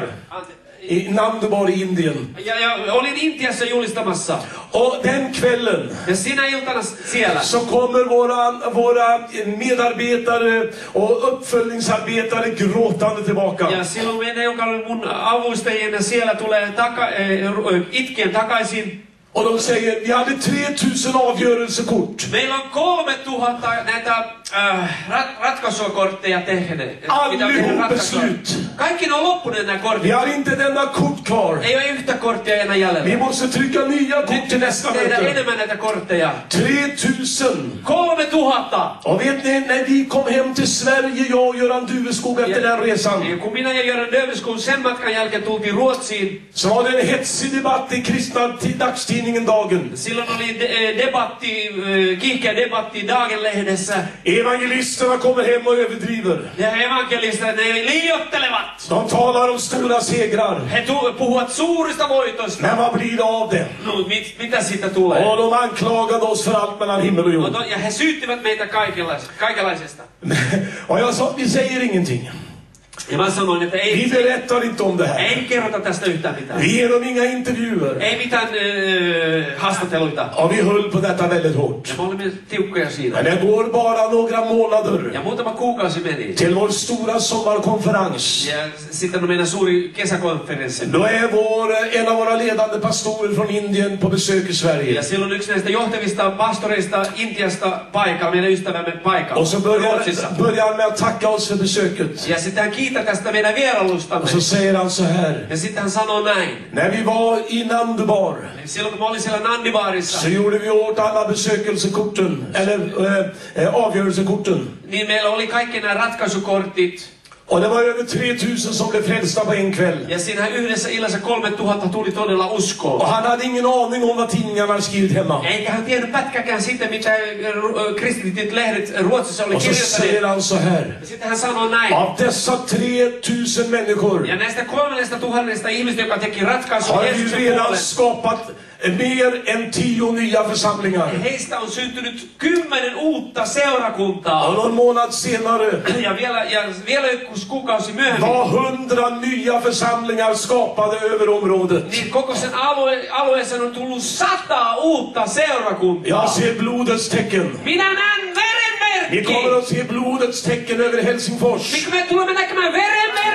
I Nandebar i Indien. Ja, ja olin Intiassa julistamassa. Och den kvällen Ja sinä iltana siellä. så kommer våra, våra medarbetare och uppföljningsarbetare gråtande tillbaka. Ja silloin ne, joka oli mun avustajina siellä, tulee taka, äh, itkien takaisin. Och de säger, vi hade tre tusen avgörelsekort. Meillä on kolmetuhatta näitä äh, rat, ratkaisukortteja tehneet. Allihop beslut. Kaikki ne on loppuneet nämä kortit. Vi har inte denna kort kvar. Ei ole yhtä korttia enää jäljellä. Vi måste trycka nya kort till nästa Tehdä möte. enemmän näitä kortteja. tre tusen. Kolmetuhatta! Och vet ni, när vi kom hem till Sverige, jag och Göran Duveskog efter den resan, Kun minä ja Göran Döveskog sen matkan jälkeen tultiin Ruotsiin, så var det en hetsig debatt i kristna t- dagstidningen Dagen. silloin oli de- debatti, äh, kiihkeä debatti Dagenlehdessä. Evangelisterna kommer hem och överdriver. Ja evankelistat, ne liioittelevat. De talar om stora segrar. He tu- puhuvat suurista voitoista. Men vad blir det av det? No, mit, mitä siitä tulee? Och de anklagade oss för allt mellan himmel och No, jord. to, ja he syyttivät meitä kaikenlaisesta. kaikenlaisesta. Och jag sa, vi säger ingenting. Ja mä sanoin, että Vi ei, berättar inte om det här. ei kerrota tästä yhtään mitään. Vi ger dem inga intervjuer. Ei mitään äh, haastatteluita. Och vi höll på detta väldigt hårt. Ja me olimme tiukkoja siinä. Men det går bara några månader Ja muutama kuukausi meni. till vår stora sommarkonferens. Ja sitten on meidän suuri kesäkonferenssi. Då är vår, en av våra ledande pastorer från Indien på besök i Ja Sverige. silloin yksi näistä johtavista pastoreista Intiasta paikalla, meidän ystävämme paikalla. Och så börjar, Ruotsissa. börjar han med att tacka oss för besöket. Ja sitten hän kiittää tästä meidän vierailustamme. Och så säger han så här. Ja sitten hän sanoo näin. När vi var i Nandebar Silloin kun mä olin siellä Nandibaarissa, så gjorde vi åt alla besökelsekorten, eller äh, äh, avgörelsekorten. niin meillä oli kaikki nämä ratkaisukortit. Och det var över tre tusen som blev frälsta på en kväll. Ja siinä yhdessä illassa kolmetuhatta tuli todella Och uskoa. han hade ingen aning om vad tidningarna hade skrivit hemma. Eikä hän tiennyt pätkäkään siitä, mitä äh, kristityt lehdet Ruotsissa oli Och så säger kirjoittaneet. han så här. Ja sitten hän sanoo näin. Av dessa tre tusen människor Ja näistä kolmesta tuhannesta ihmistä, joka teki ratkaisun har vi Jeesuksen redan puoleen, skapat mer än tio nya församlingar. heistä on syntynyt kymmenen uutta seurakuntaa. Och någon månad senare Ja vielä, ja vielä yksi kuukausi myöhemmin, var hundra nya församlingar skapade över området. niin koko sen alue, alueeseen on tullut sata uutta seurakuntaa. Jag ser blodets tecken. Minä näen Vi kommer verenmerkki. att se blodets tecken över Helsingfors. Me tulemme näkemään verenmerkin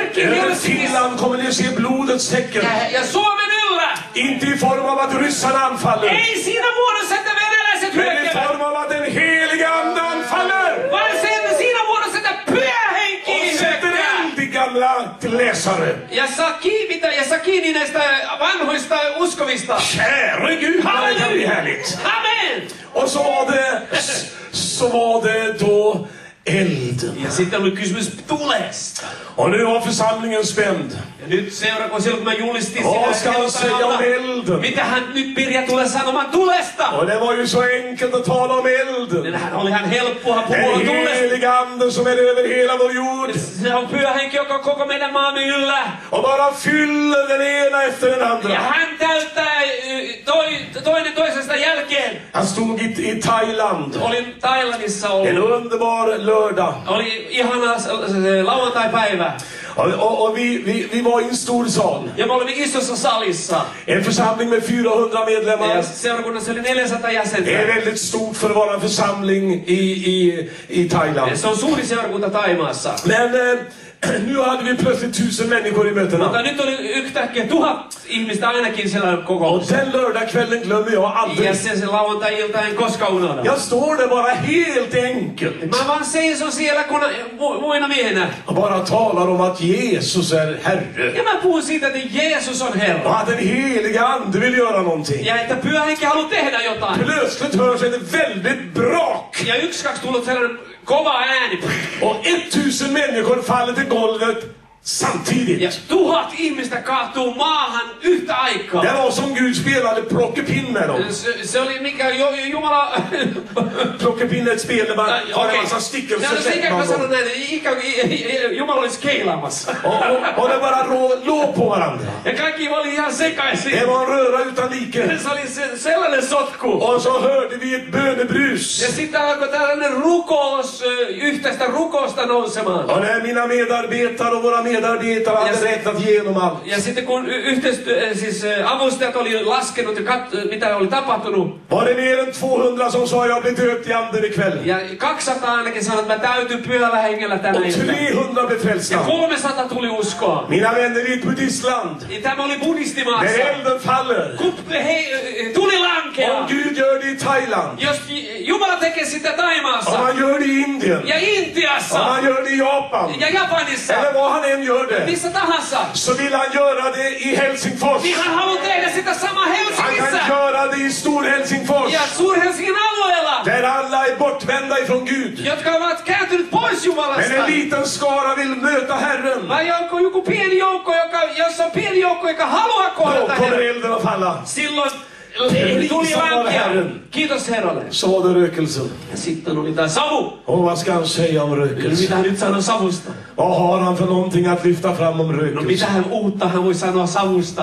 merkki Över Helsingissä. Finland kommer ni se blodets tecken. Ja, ja Suomen yllä. Inte i form av att ryssarna anfaller. Ei siinä muodossa, että venäläiset Men i hyökkäävät. form av att den heliga ande anfaller. Vaan se, siinä muodossa, että pyhä henki Och sätter hyökkää. eld i gamla läsare. Ja saa kiinni, ja saa kiinni näistä vanhoista uskovista. Käre Gud, vad det kan bli härligt. Amen! Och så var det, så var det då elden. Ja sitten oli kysymys tulesta. Och nu var församlingen spänd. Ja nyt seuraako silloin, kun mä julistin Vad ska han sitä säga om elden? mitä hän nyt Pirja tulee sanomaan tulesta? Och det var ju så enkelt att tala om elden. Nehän oli hän helppoa puhua Den tulesta. heliga ande som är över hela vår jord. Se on pyhä henki, joka on koko meidän maamme yllä. Och bara fyller den ena efter den Ja andra. hän täyttää y, toi, toinen toisesta jälkeen. Han stod i, i Thailand. Olin Thailandissa En ollut. underbar lördag. Oli ihana s- s- lauantai-päivä. Och, och, och vi, vi, vi var i en stor sal. Ja me olimme isossa salissa. En församling med fyrahundra Ja medlemmar. seurakunnassa oli neljäsataa Det är jäsentä. väldigt stort för att vara en församling i, i, i Thailand. Se on suuri seurakunta Taimaassa. Men eh, nu hade vi plötsligt tusen människor i Mutta mötena. nyt oli yhtäkkiä tuhat ihmistä ainakin siellä Och kokouksessa. den lördagskvällen glömmer jag Ja aldrig. se, se lauantai-ilta en koskaan unohda. Jag står där bara helt enkelt. Mä vaan seison siellä kun, mu, muina miehenä. Och bara talar om att Jesus är Herre. Ja mä puhun siitä, että Jeesus on Herra. Och att den heliga ande vill göra någonting. Ja että pyhä henki haluaa tehdä jotain. Plötsligt hörs ett väldigt brak. Ja yksi, kaksi tullut sellainen kova ääni. Och ett tusen människor faller till golvet samtidigt. Ja tuhat ihmistä kaatuu maahan yhtä aikaa. Det var som Gud spelade plockepinn med dem. Se, se oli mikä jo, Jumala... Plockepinn är ett spel där man tar en massa stickor och Ja, så no, se sätter ikään man kuin sanon dem. näin, ikään kuin Jumala olisi keilaamassa. Och, och, och det bara rå- låg på varandra. Ja kaikki oli ihan sekaisin. Det var en röra utan like. Se oli se, sellainen sotku. Och så hörde vi ett bönebrus. Ja sitten alkoi tällainen rukous, ö, yhteistä rukousta nousemaan. Och när mina medarbetare och våra medarbetare hade Yes. räknat igenom allt. Ja sitten kun y- yhteistyö, siis ö, avustajat oli laskenut ja kat, mitä oli tapahtunut. Var det mer än tvåhundra som sa jag blir döpt i anden ikväll? Ja kaksisataa ainakin sanoi, että mä täytyn pyhällä hengellä tänä Och iltana. trehundra blev Ja frälsta. kolmesataa tuli uskoa. Mina vänner, i ett buddhistland, Ja tämä oli buddhistimaassa. när elden faller, Kun he, tuli lankeaa. om Gud gör det i Thailand, Jos Jumala tekee sitä om Taimaassa han gör det i Indien, ja om Intiassa han gör det i Japan, ja Japanissa, eller var han än gör det, missä tahansa, så vill han göra det i Helsingfors. niin hän haluaa tehdä sitä samaa Han Helsingissä kan göra det i Stor-Helsingfors, ja Suur-Helsingin alueella, där alla är bortvända ifrån Gud. jotka ovat kääntyneet pois Men Jumalasta. en liten skara vill möta Herren. Vai onko joku pieni joukko, joka, jos on pieni joukko, joka haluaa Då kohdata kommer Herran, elden att falla. silloin tuli lankia. Kiitos Herralle. Så var det rökelsen. Ja sitten oli tää savu. Och vad ska han säga om Eli rökelsen? mitä hän nyt sanoo savusta? Vad har han för någonting att lyfta fram om No rökelsen? mitä hän uutta hän voi sanoa savusta?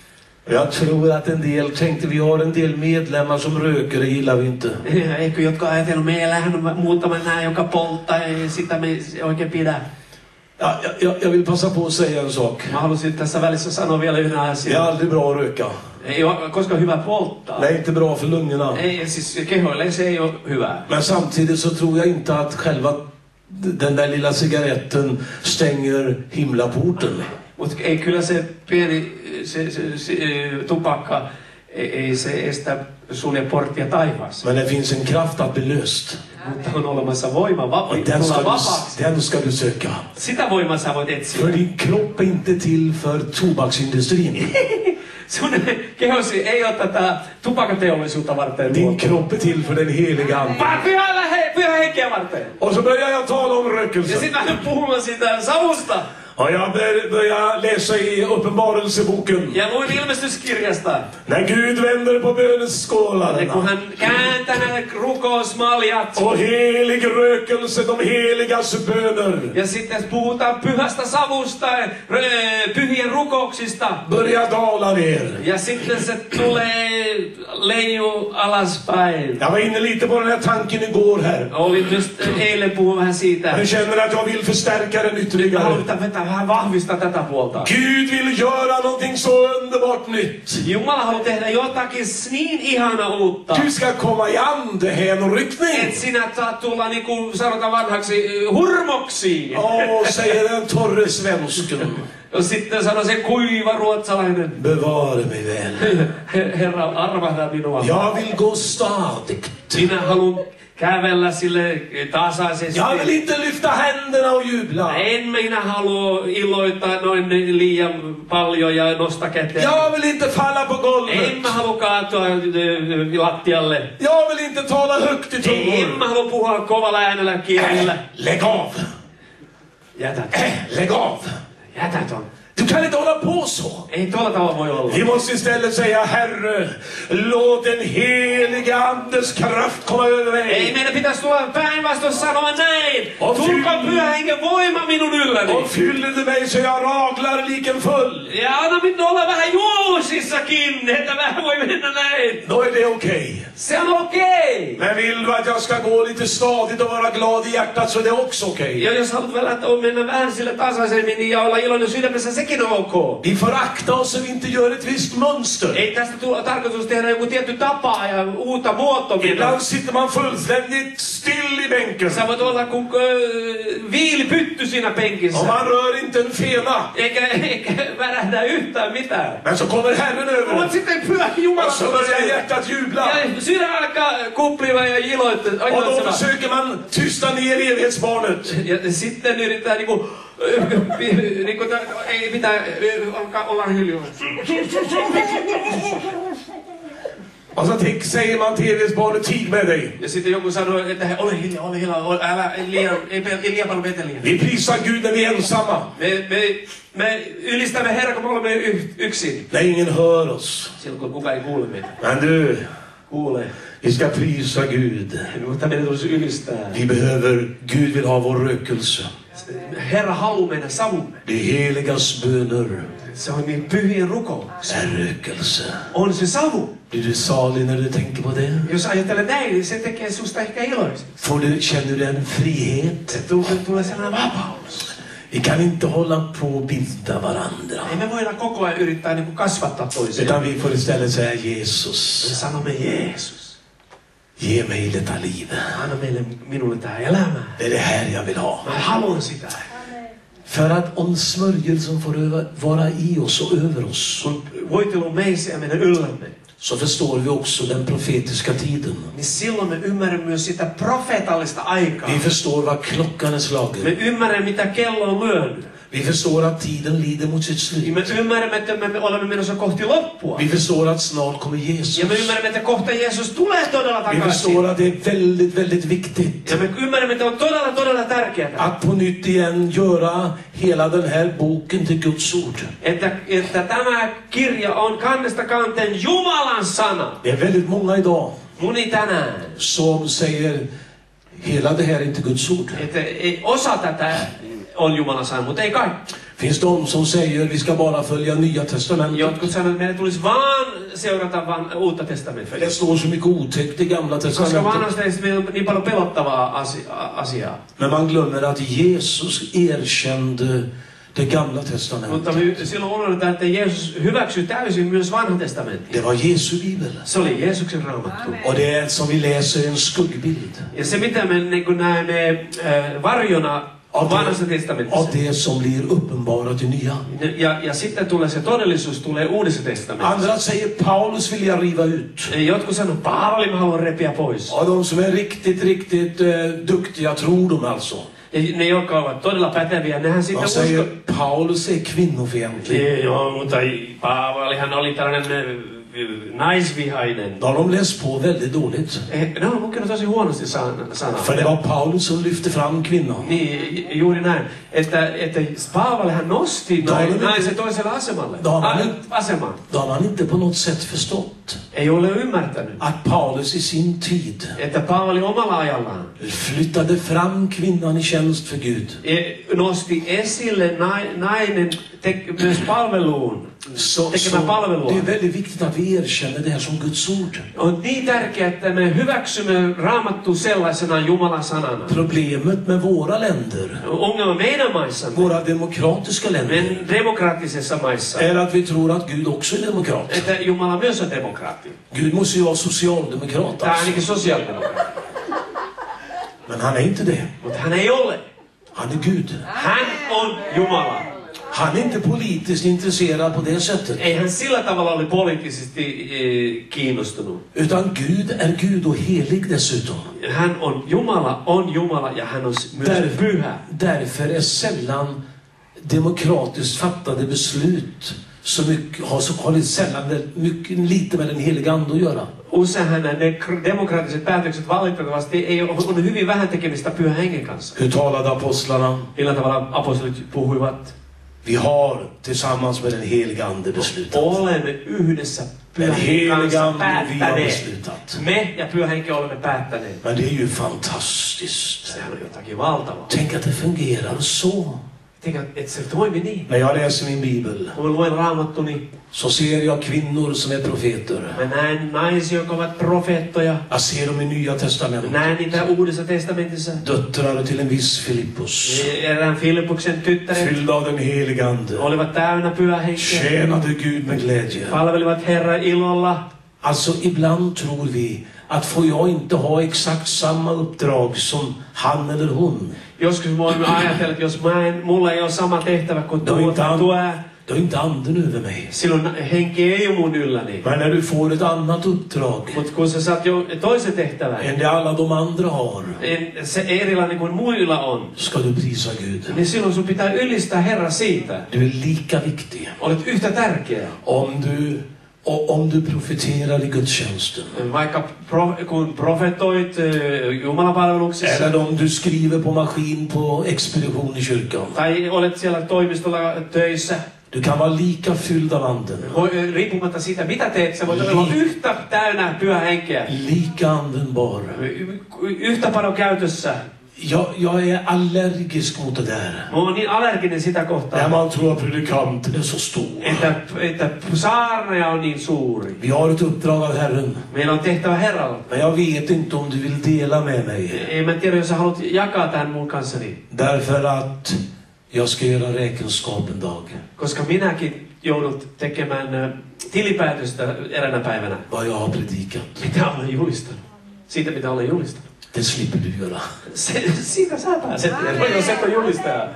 Jag tror att en del tänkte vi har en del medlemmar som röker, det gillar vi inte. Eikö jotka ajatellut, meillähän on muutama nää, joka polttaa ja sitä me ei oikein pidä. Ja, jag, jag vill passa på att säga en sak. Mä halusin tässä välissä sanoa vielä yhden Det är asian. aldrig bra att röka. Ei ole koskaan hyvä polttaa. Det är inte bra för lungorna. Ei, siis kehoille se ei ole hyvää. Men samtidigt så tror jag inte att själva den där lilla cigaretten stänger himlaporten. Mutta ei kyllä se pieni se, se, se, tupakka, ei, ei se estä sulje porttia taivaassa. Men det finns en kraft att bli löst. Mutta on olemassa voima va- Och den tulla ska, vapaaksi. du, den ska du söka. Sitä voimaa sä voit etsiä. För din kropp är inte till för tobaksindustrin. Sun kehosi ei ole tätä tupakateollisuutta varten. Din kropp är till för den heliga ande. Vaan pyhällä he, pyhä henkeä varten. Och så börjar jag tala om Ja rökelsen. sitten mä puhumaan siitä savusta. Och jag bör- börjar läsa i Uppenbarelseboken. Ja luin ilmestyskirjasta. När Gud vänder på Ja kun böneskålarna. hän kääntää nämä rukousmaljat. Och helig rökelse, de heligas böner. Ja sitten puhutaan pyhästä savusta, rö- pyhien rukouksista. Börjar dala ner. Ja sitten se tulee leijuu alaspäin. Jag var inne lite på den här tanken igår här. Olin just eilen puhun vähän siitä. Jag känner att jag vill förstärka den ytterligare. Halutaan vetää vähän vahvistaa tätä puolta. Gud vill göra någonting så underbart nytt. Jumala haluaa tehdä jotakin niin ihana uutta. Du ska komma i andehänryckning. Et sinä saat tulla niinku sanotaan vanhaksi hurmoksi. Åh, säger den torre svensken. Ja sitten sanoo se kuiva ruotsalainen. Bevare mig väl. Herra, armahda minua. Jag vill gå stadigt. Minä haluan kävellä sille tasaisesti. Jag vill inte lyfta händerna och jubla. En minä halua iloittaa noin liian paljon ja nosta käteen. Jag vill inte falla på golvet. En mä halua kaatua lattialle. Jag vill inte tala högt i En tungor. mä halua puhua kovalla äänellä kielillä. Lägg av. Jätä. Lägg av. Jätä ton. Du kan inte hålla på så. Ei tuolla tavalla voi olla. Vi måste istället säga, Herre, låt den heliga Andes kraft komma över Ei mig. meidän pitäisi tulla päinvastoin sanoa näin. On Tulkoon fyll- pyhä hengen voima minun ylläni. Och fyller du mig så jag raglar lik en full. Ja anna minun olla vähän juousissakin, että vähän voi mennä näin. Då är det okej. Se on okei. Men vill du att jag ska gå lite stadigt och vara glad i hjärtat så är det också okej. Ja jos haluat vielä että mennä vähän sille tasaisemmin ja olla iloinen sydämessä, sekin on ok. Vi får akta oss så vi inte gör ett visst mönster. Ei tästä tule tarkoitus tehdä joku tietty tapa ja uutta muotoa. Ibland sitter man fullständigt still i bänken. Sä voit olla kuin äh, viilipytty siinä penkissä. Och man rör inte en fena. Eikä, eikä värähdä yhtään mitään. Men så kommer Herren över. Mutta sitten pyhä Jumala Och så börjar hjärtat jubla. ja sydän alkaa kupliva ja iloittaa. Och då försöker man tysta ner evighetsbarnet. Ja sitten yritetään niinku, niinku ei pitää alkaa olla hiljaa. Och så tänk, säger man till evighetsbarnet, tid med dig. Ja sitten joku sanoo, että ole hiljaa, ole hiljaa, ole, älä liian, ei, ei liian paljon veteliä. Vi prisar Gud när vi är ensamma. Me, me, me ylistämme Herra, kun me olemme y- yksin. När ingen hör oss. Silloin kun kukaan ei kuule meitä. Men du, Kuule. vi ska prisa Gud. Mutta meidän tulisi ylistää. Vi behöver, Gud vill ha vår rökelse. Herra haluaa meidän savumme. De heligas böner Se on niin pyhien rukouksia. är rökelse. On se savu. Blir du salig när du tänker på det? Jos ajattelee näin, niin se tekee susta ehkä iloiseksi. Får du, känner du en frihet? Se tulee, tulee sellainen vapaus. Vi kan inte hålla på och binda varandra. Ei me voida koko ajan yrittää niin kuin kasvattaa toisia. Utan vi får istället säga, Me Jesus, sanomme Jeesus. ge mig detta liv. Anna meille, minulle tää elämä. Det är det här jag vill ha. Mä haluan sitä. För att om smörjelsen får öva- vara i oss och över oss, Kun voitelu on meissä ja meidän yllämme, så förstår vi också den profetiska tiden. niin silloin me ymmärrämme myös sitä profeetallista aikaa. Vi förstår vad klockan är Me slagen. ymmärrämme, mitä kello on lyönyt. Vi förstår att tiden lider mot sitt slut. Me ymmärrämme, että me olemme menossa kohti loppua. Vi förstår att snart kommer Jesus. Ja me ymmärrämme, että kohta Jeesus tulee todella Vi takaisin. förstår att det är väldigt, väldigt viktigt Ja me ymmärrämme, että on todella, todella tärkeää, att på nytt igen göra hela den här boken till Guds ord. että, että tämä kirja on kannesta kanteen Jumalan sana. Det är väldigt många idag Moni tänään. som säger hela det här är inte Guds ord. Että ei, osa tätä on Jumalan sana, mutta ei kaikki. Finns de som säger vi ska bara följa Nya Testamentet. Jotkut sanoo, että meidän tulisi vaan seurata vaan uutta För testamenttia. det står så mycket otäckt i Gamla Koska Testamentet. vanhasta meillä on niin paljon pelottavaa asi- a- asiaa. Men man glömmer att Jesus erkände det Gamla Mutta Testamentet. me silloin unohdetaan, että Jeesus hyväksyi täysin myös vanhan testamentin. Det var Jesu bibel. Se oli Jeesuksen raamattu. Och det är som vi läser en skuggbild Ja se mitä me niin kuin näemme äh, varjona av vanhassa det, testamentissa. av det som blir uppenbarat i Nya. Ja, ja sitten tulee se todellisuus, tulee uudessa testamentissa. Andra säger Paulus vill jag riva ut. Jotkut sanoo, Paavali mä haluan repiä pois. Och de som är riktigt, riktigt eh, duktiga tror de alltså. Ja ne, jotka ovat todella päteviä, nehän sitten De uskoo. säger Paulus är kvinnofientlig. Joo, mutta Paavalihan oli tällainen äh, naisvihainen. Då har de läst på väldigt dåligt. Eh, Ne on lukenut tosi huonosti sana- sanaa. För det var Paulus som lyfte fram kvinnan. Niin, juuri näin. Että, että Paavali hän nosti Tämä on nai- nyt- naisen toiselle asemalle. Tämä on A- nyt- asemaan. Då har man inte på något sätt förstått Ei ole ymmärtänyt, att Paulus i sin tid että Paavali omalla ajallaan flyttade fram kvinnan i tjänst för Gud. e- nosti esille nai- nainen te- myös palveluun. Så, tekemään så palvelua. det är väldigt viktigt att vi erkänner det här som Guds ord. On niin tärkeää, että me hyväksymme Raamattu sellaisena Jumalan sanana. Problemet med våra länder, Ongelma meidän maissamme, våra demokratiska länder, meidän demokraattisessa maissa, är att vi tror att Gud också är demokrat. että Jumala myös on demokraatti. Gud måste ju vara socialdemokrat Tämä on alltså. ainakin sosiaalidemokraatti. Men han är inte det. Mutta hän ei ole. Han är Gud. Hän on Jumala. Han är inte politiskt intresserad på det sättet. Ei hän sillä tavalla ole poliittisesti eh, kiinnostunut. Utan Gud är Gud och helig dessutom. Hän on Jumala, on Jumala ja hän on myös Där, pyhä. därför är sällan demokratiskt fattade beslut så mycket, har, så, har det sällan mycket, lite med den heliga ande att göra. Useinhan ne demokraattiset päätökset valitettavasti ei ole, on hyvin vähän tekemistä pyhän hengen kanssa. Hur talade apostlarna? Millä tavalla apostolit puhuivat? Vi har tillsammans med den heliga ande beslutat. Olemme yhdessä Den pyhän hengen heliga kanssa ande vi har päättäneet. beslutat. Me ja pyhä henki olemme päättäneet. Men det är ju fantastiskt. Sehän on jotakin valtavaa. Tänk att det fungerar så. Tänk, että se toimi niin. När jag läser min bibel Kun mä luen Raamattuni, så ser jag kvinnor som är profeter. mä näen naisia, jotka ovat profeettoja. Jag ser dem i Nya Mä testamentet. näen niitä Uudessa testamentissa. Döttrar till en viss Filippus. Erään Filippuksen tyttäret Fyllda av den heliga ande. olivat täynnä pyhä henkeä. Tjänade Gud med glädje. Palvelivat Herra ilolla. Alltså ibland tror vi att får jag inte ha exakt samma uppdrag som han eller hon, Joskus voimme ajatella, että jos mä en, mulla ei ole sama tehtävä kuin tuo tai tuo, då är inte anden över mig. silloin henki ei ole mun ylläni. Men när du får ett annat uppdrag Mutta kun sä saat jo toisen tehtävän, än det alla de andra har, en, se erilainen kuin muilla on, ska du prisa Gud. niin silloin sun pitää ylistää Herra siitä. Du är lika viktig. Olet yhtä tärkeä. Om du, och om du profeterar i gudstjänsten. Vaikka pro, kun profetoit äh, Jumalapalveluksessa, Eller om du skriver på maskin på expedition i kyrkan. tai olet siellä toimistolla töissä, Du kan vara lika fylld av anden. voi, riippumatta siitä mitä teet, sä voit olla yhtä täynnä pyhä henkeä. Lika användbar. Y- yhtä paljon käytössä. Jag, jag är allergisk mot det där. Mä oon niin allerginen sitä När kohtaan, man tror att predikanten är så stor. että, että saarnaja on niin suuri. Vi har ett uppdrag av Herren. Meillä on tehtävä Herralla. Men jag vet inte om du vill dela med mig. Ei mä tiedä, jos sä haluat jakaa tämän mun kanssani. Därför att jag ska göra räkenskap en dag. Koska minäkin joudun tekemään ö, tilipäätöstä eräänä päivänä. Vad jag har predikat. Mitä olen julistanut. Siitä mitä olen julistanut. Det slipper du göra. Se, siitä sä pääset. Jos et ole julistaja.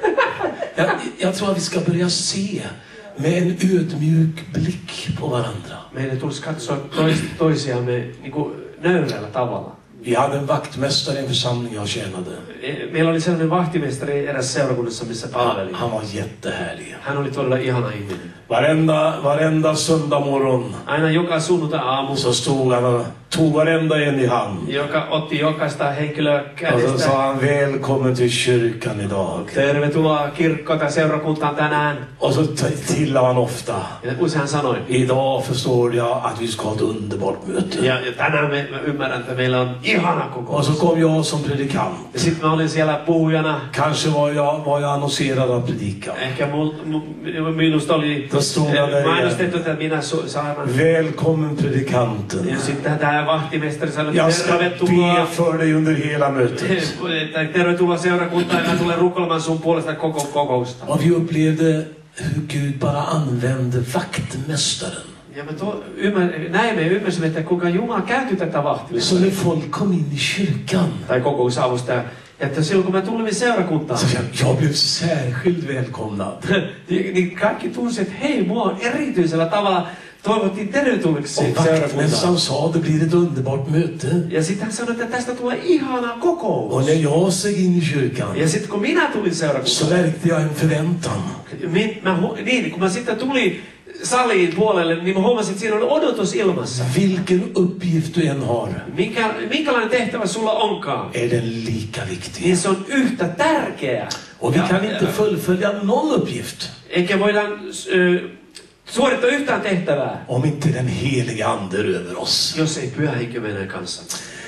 Jag, jag tror att vi ska börja se med en ödmjuk blick på varandra. Meidän tulisi katsoa tois, toisiamme niin kuin nöyrällä tavalla. Vi hade en vaktmästare i en församling jag tjänade. Meillä oli sellainen vahtimestari erässä seurakunnassa, missä Han, palveli. han var jättehärlig. Hän oli todella ihana ihminen. Varenda, varenda söndag morgon Aina joka sunnuntai aamu, så stod han och tog varenda en i hand. joka otti jokaista henkilöä Och så kädestä. sa han välkommen till kyrkan idag. Tervetuloa kirkkoon tai seurakuntaan tänään. Och så t- tillade han ofta. Ja usein hän sanoi. Idag förstår jag att vi ska ha ett underbart möte. Ja, ja tänään me, mä ymmärrän, että meillä on ihana kokous. Och så kom jag som predikant. Ja sitten mä olin siellä puhujana. Kanske var jag, var jag annonserad att predika. Ehkä mul, mul, minusta oli Då stod jag där mainostettu, igen. että minä su- saanan. Välkommen predikanten. Ja sitten tämä vahtimestari sanoi, Jag että ska be tervetuloa. för dig under hela mötet. Että tervetuloa seurakuntaan ja mä tulen rukoilemaan sun puolesta koko kokousta. Och vi upplevde hur Gud bara använde vaktmästaren. Ja me to, ymmär, näin me ymmärsimme, että kuinka Jumala käytti tätä Så vahtimestaria. när folk kom in i kyrkan Tai kokousavustaja. Että silloin kun me tulimme seurakuntaan, så jag, jag blev särskilt välkomnad. niin kaikki tunsi, että hei, mua on erityisellä tavalla toivottiin tervetulleeksi Och seurakuntaan. vaktmästaren sa det blir ett underbart möte. Ja sitten hän sanoi, että tästä tulee ihana kokous. Och när jag steg in i kyrkan Ja sitten kun minä tulin så seurakuntaan, märkte jag en förväntan. min, mä, hu- niin, kun mä sitten tulin saliin puolelle, niin mä huomasin, että siinä oli odotus ilmassa. Vilken uppgift du än har Minkä, minkälainen tehtävä sulla onkaan, är den lika viktig. niin se on yhtä tärkeä. Och vi Ja- kan inte fullfölja någon uppgift Eikä voidaan ö, suorittaa yhtään tehtävää, om inte den heliga ande är över oss. jos ei pyhä henki meidän kanssa.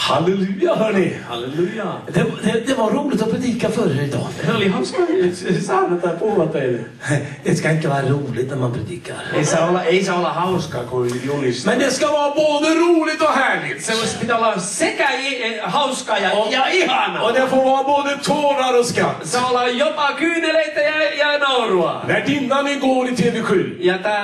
Halleluja, hörni. Halleluja. Det, det, det var roligt att predika för er idag. Se oli hauska saada tai puhua teille. Det ska inte vara roligt när man predikar. Ei saa olla, ei saa olla hauskaa kuin julistaa. Men det ska vara både roligt och härligt. Se voisi pitää olla sekä i- hauskaa ja, ja ihanaa. Och det får vara både tårar och skratt. Se olla jopa kyyneleitä ja, ja naurua. Värdinnan igår i T V sju. Ja tää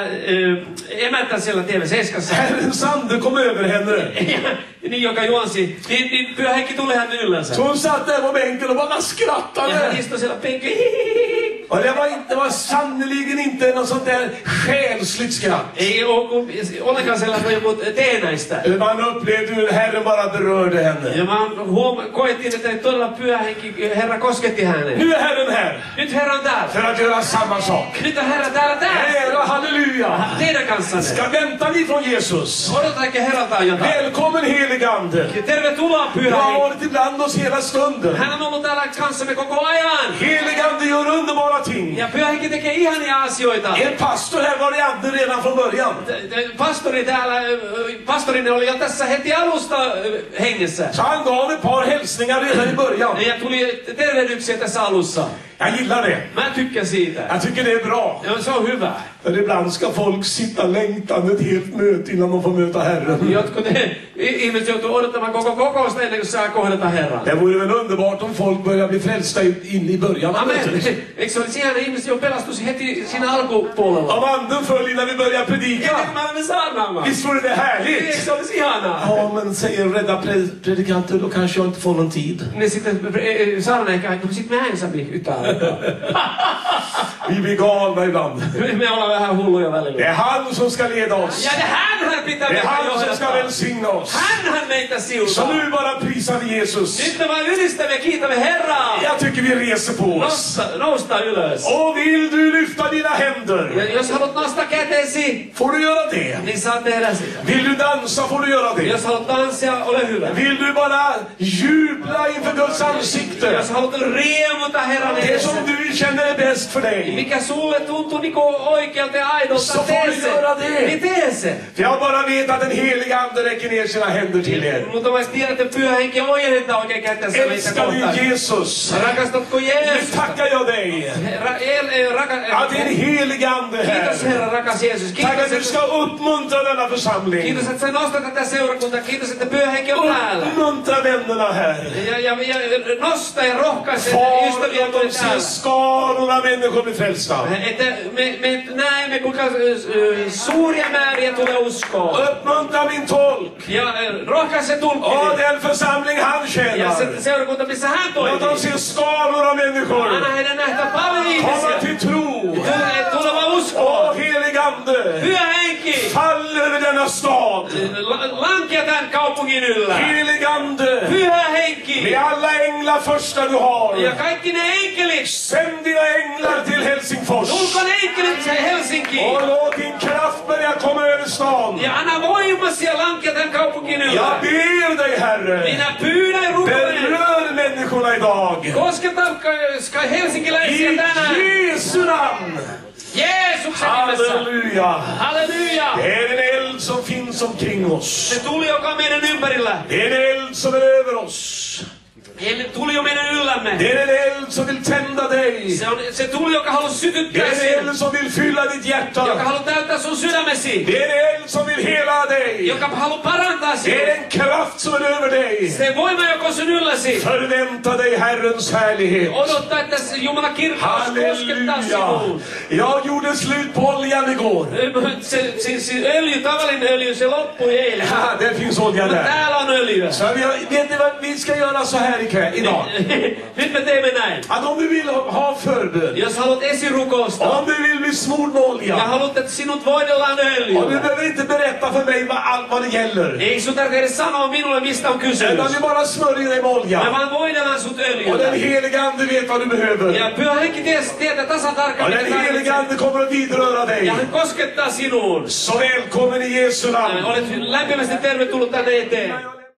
äh, emäntä siellä T V seitsemässä, Herrens ande kom över henne. ja, niin joka juonsi, niin, niin Pyhä Henki tuli hänen yllänsä. Så hon satt där på bänken och bara Ja hän skrattade. istui siellä penkin. Och det var, inte, det var sannoliken inte något sånt där själsligt skratt. Ei ole ollenkaan sellainen joku teenäistä. Man upplevde hur Herren bara berörde henne. Ja mä huom- koettiin, että todella Pyhä Henki, Herra kosketti hänen. Nu är Herren här Nyt Herra on täällä. för att göra samma sak. Nyt on Herra täällä täällä. Ära, halleluja. Teidän kanssanne. Ska vänta ni från Jesus. Odotaanko Herraltaan jotain? Välkommen helig ande. Tervetuloa Du Pyhä har Henki. varit ibland oss hela stunden. Hän on ollut täällä kanssamme koko ajan. Helig ande gör underbara ting. Ja Pyhä Henki tekee ihania asioita. En pastor här var i ande redan från början. Pastori täällä, pastorini oli jo tässä heti alusta hengessä. Så han gav ett par hälsningar redan i början. Ja tuli tervehdyksiä tässä alussa. Jag gillar det. Mä tykkään siitä. Jag tycker det är bra. Ja, se on hyvä. För ibland ska folk sitta längtande ett helt möte innan de får möta Herren. Jotkut ihmiset joutuu odottamaan koko kokousta ennen kuin saa kohdata Herran. Det vore väl underbart om folk börjar bli frälsta in i början av Amen. mötet. Eikö se olisi ihana ihmiset jo pelastus heti siinä alkupuolella? Om anden föll innan vi börjar Ja predika. ennen kuin me olemme saarnaamaan. Visst vore det Eikö härligt? se olisi ihanaa? Ja, men säger rädda pre- predikanter, då kanske jag inte får någon tid. Niin sitten eh, saarna ehkä, no sit me äänsämme yhtään aikaa. Vi blir galna ibland. Me ollaan vähän hulluja Det välillä. är han som ska leda oss. Ja det hänhän pitää Det är meitä han som ska johdattaa. välsigna oss. Hänhän meitä Så siunaa. nu bara prisar vi Jesus. Nyt me vaan ylistämme ja kiitämme Herraa. Jag tycker vi reser på oss. Nosta, nousta ylös. Och vill du lyfta dina Ja händer, jos haluat nostaa kätesi, får du göra det. niin saat tehdä sitä. Vill du dansa, får du göra det. Jos haluat tanssia, ole hyvä. Vill du bara jubla inför Guds ansikte, Jos haluat riemuta Herran det edessä, som du känner är bäst för dig. mikä sulle tuntuu niinku oikealta ja aidolta, Så får tee du se. göra det. Niin tee se. För jag bara vet att den heliga ande räcker ner sina händer till er. Mutta mä tiedän, että Pyhä Henki ojentaa oikein kätensä meitä Älskar kohtaan. du Jesus? Rakastatko Nu Jeesusta? tackar jag dig Ra- el- eh, raka- att det är en helig ande Kiitos här. Herra, rakas Jeesus. Tack Kiitos, att du että, ska uppmuntra denna församling. kiitos, että sä nostat tätä seurakuntaa. Kiitos, että Pyhä Henki on täällä. Uppmuntra vännerna här. Ja, ja, ja nosta ja rohkaise Far, ystäviä låt tuli dem se täällä. skarorna människor bli frälsta. Että me, me näemme, kuinka äh, suuria määriä tulee uskoa. Uppmuntra min tolk. Ja äh, rohkaise Och tulkki. den församling han Ja tjänar. se seurakunta, missä hän Låt dem toimii. se skaror av människor Anna heidän nähdä paljon komma ihmisiä. till tro. Tule- Tuleva uskoa. Åh, helig ande, Pyhä Henki. fall över denna stad. La- Lankea tämän kaupungin yllä. Helig ande, Pyhä Henki. med alla änglar första du har. Ja kaikki ne enkelit. Sänd dina änglar till Helsingfors. Tulkoon enkelit se Helsinkiin. Och låt din kraft börja komma över stan. Ja anna voimasi ja lankea tämän kaupungin Jag yllä. ber dig, Herre, Minä pyydän ja rukoilen. berör människorna idag. Kosketa ska helsinkiläisiä I tänään. Jesu namn. Jeesuksen nimessä. Halleluja. Halleluja. Det är en eld som finns omkring oss. Se tuli, joka on meidän ympärillä. Det är en eld som är över oss. Eli tuli jo meidän yllämme. Det är en eld som vill tända dig. Se, on, se tuli, joka haluaa Det sytyttää är en sinut. eld som vill fylla ditt Joka hjärta. haluaa täyttää sun sydämesi. Det är en eld som vill hela dig. Joka haluaa parantaa Det är sinut. en kraft som är över dig. Se voima, joka on sun ylläsi. Förvänta dig Herrens härlighet. Odottaa, että se Jumalan kirkkaus koskettaa Halleluja. sinuun. Jag gjorde slut på oljan igår. Se, se, se öljy, tavallinen öljy, se loppui eilen. Ja, det finns olja Mutta där. täällä on öljyä. Så vi, vet ni vad vi ska göra så här ikväll, idag? Nyt me teemme näin. Att om du vill ha, ha förbön, Jos haluat esirukousta om du vill bli smord med ja olja, haluat, että sinut voidellaan och du öljyllä. behöver inte berätta för mig vad, allt vad det gäller. Ei sun tarvitse edes sanoa minulle, mistä on kysymys. Utan vi bara smörjer dig med Me olja. vaan voidellaan sut Och den öljyllä. heliga ande vet vad du behöver. Ja Pyhä Henki ties- tietää tasan Och tarkkaan, den mitä heliga tarvitset. ande kommer att vidröra dig. Ja hän koskettaa sinuun. Så välkommen i Jesu namn. Olet lämpimästi tervetullut tänne eteen.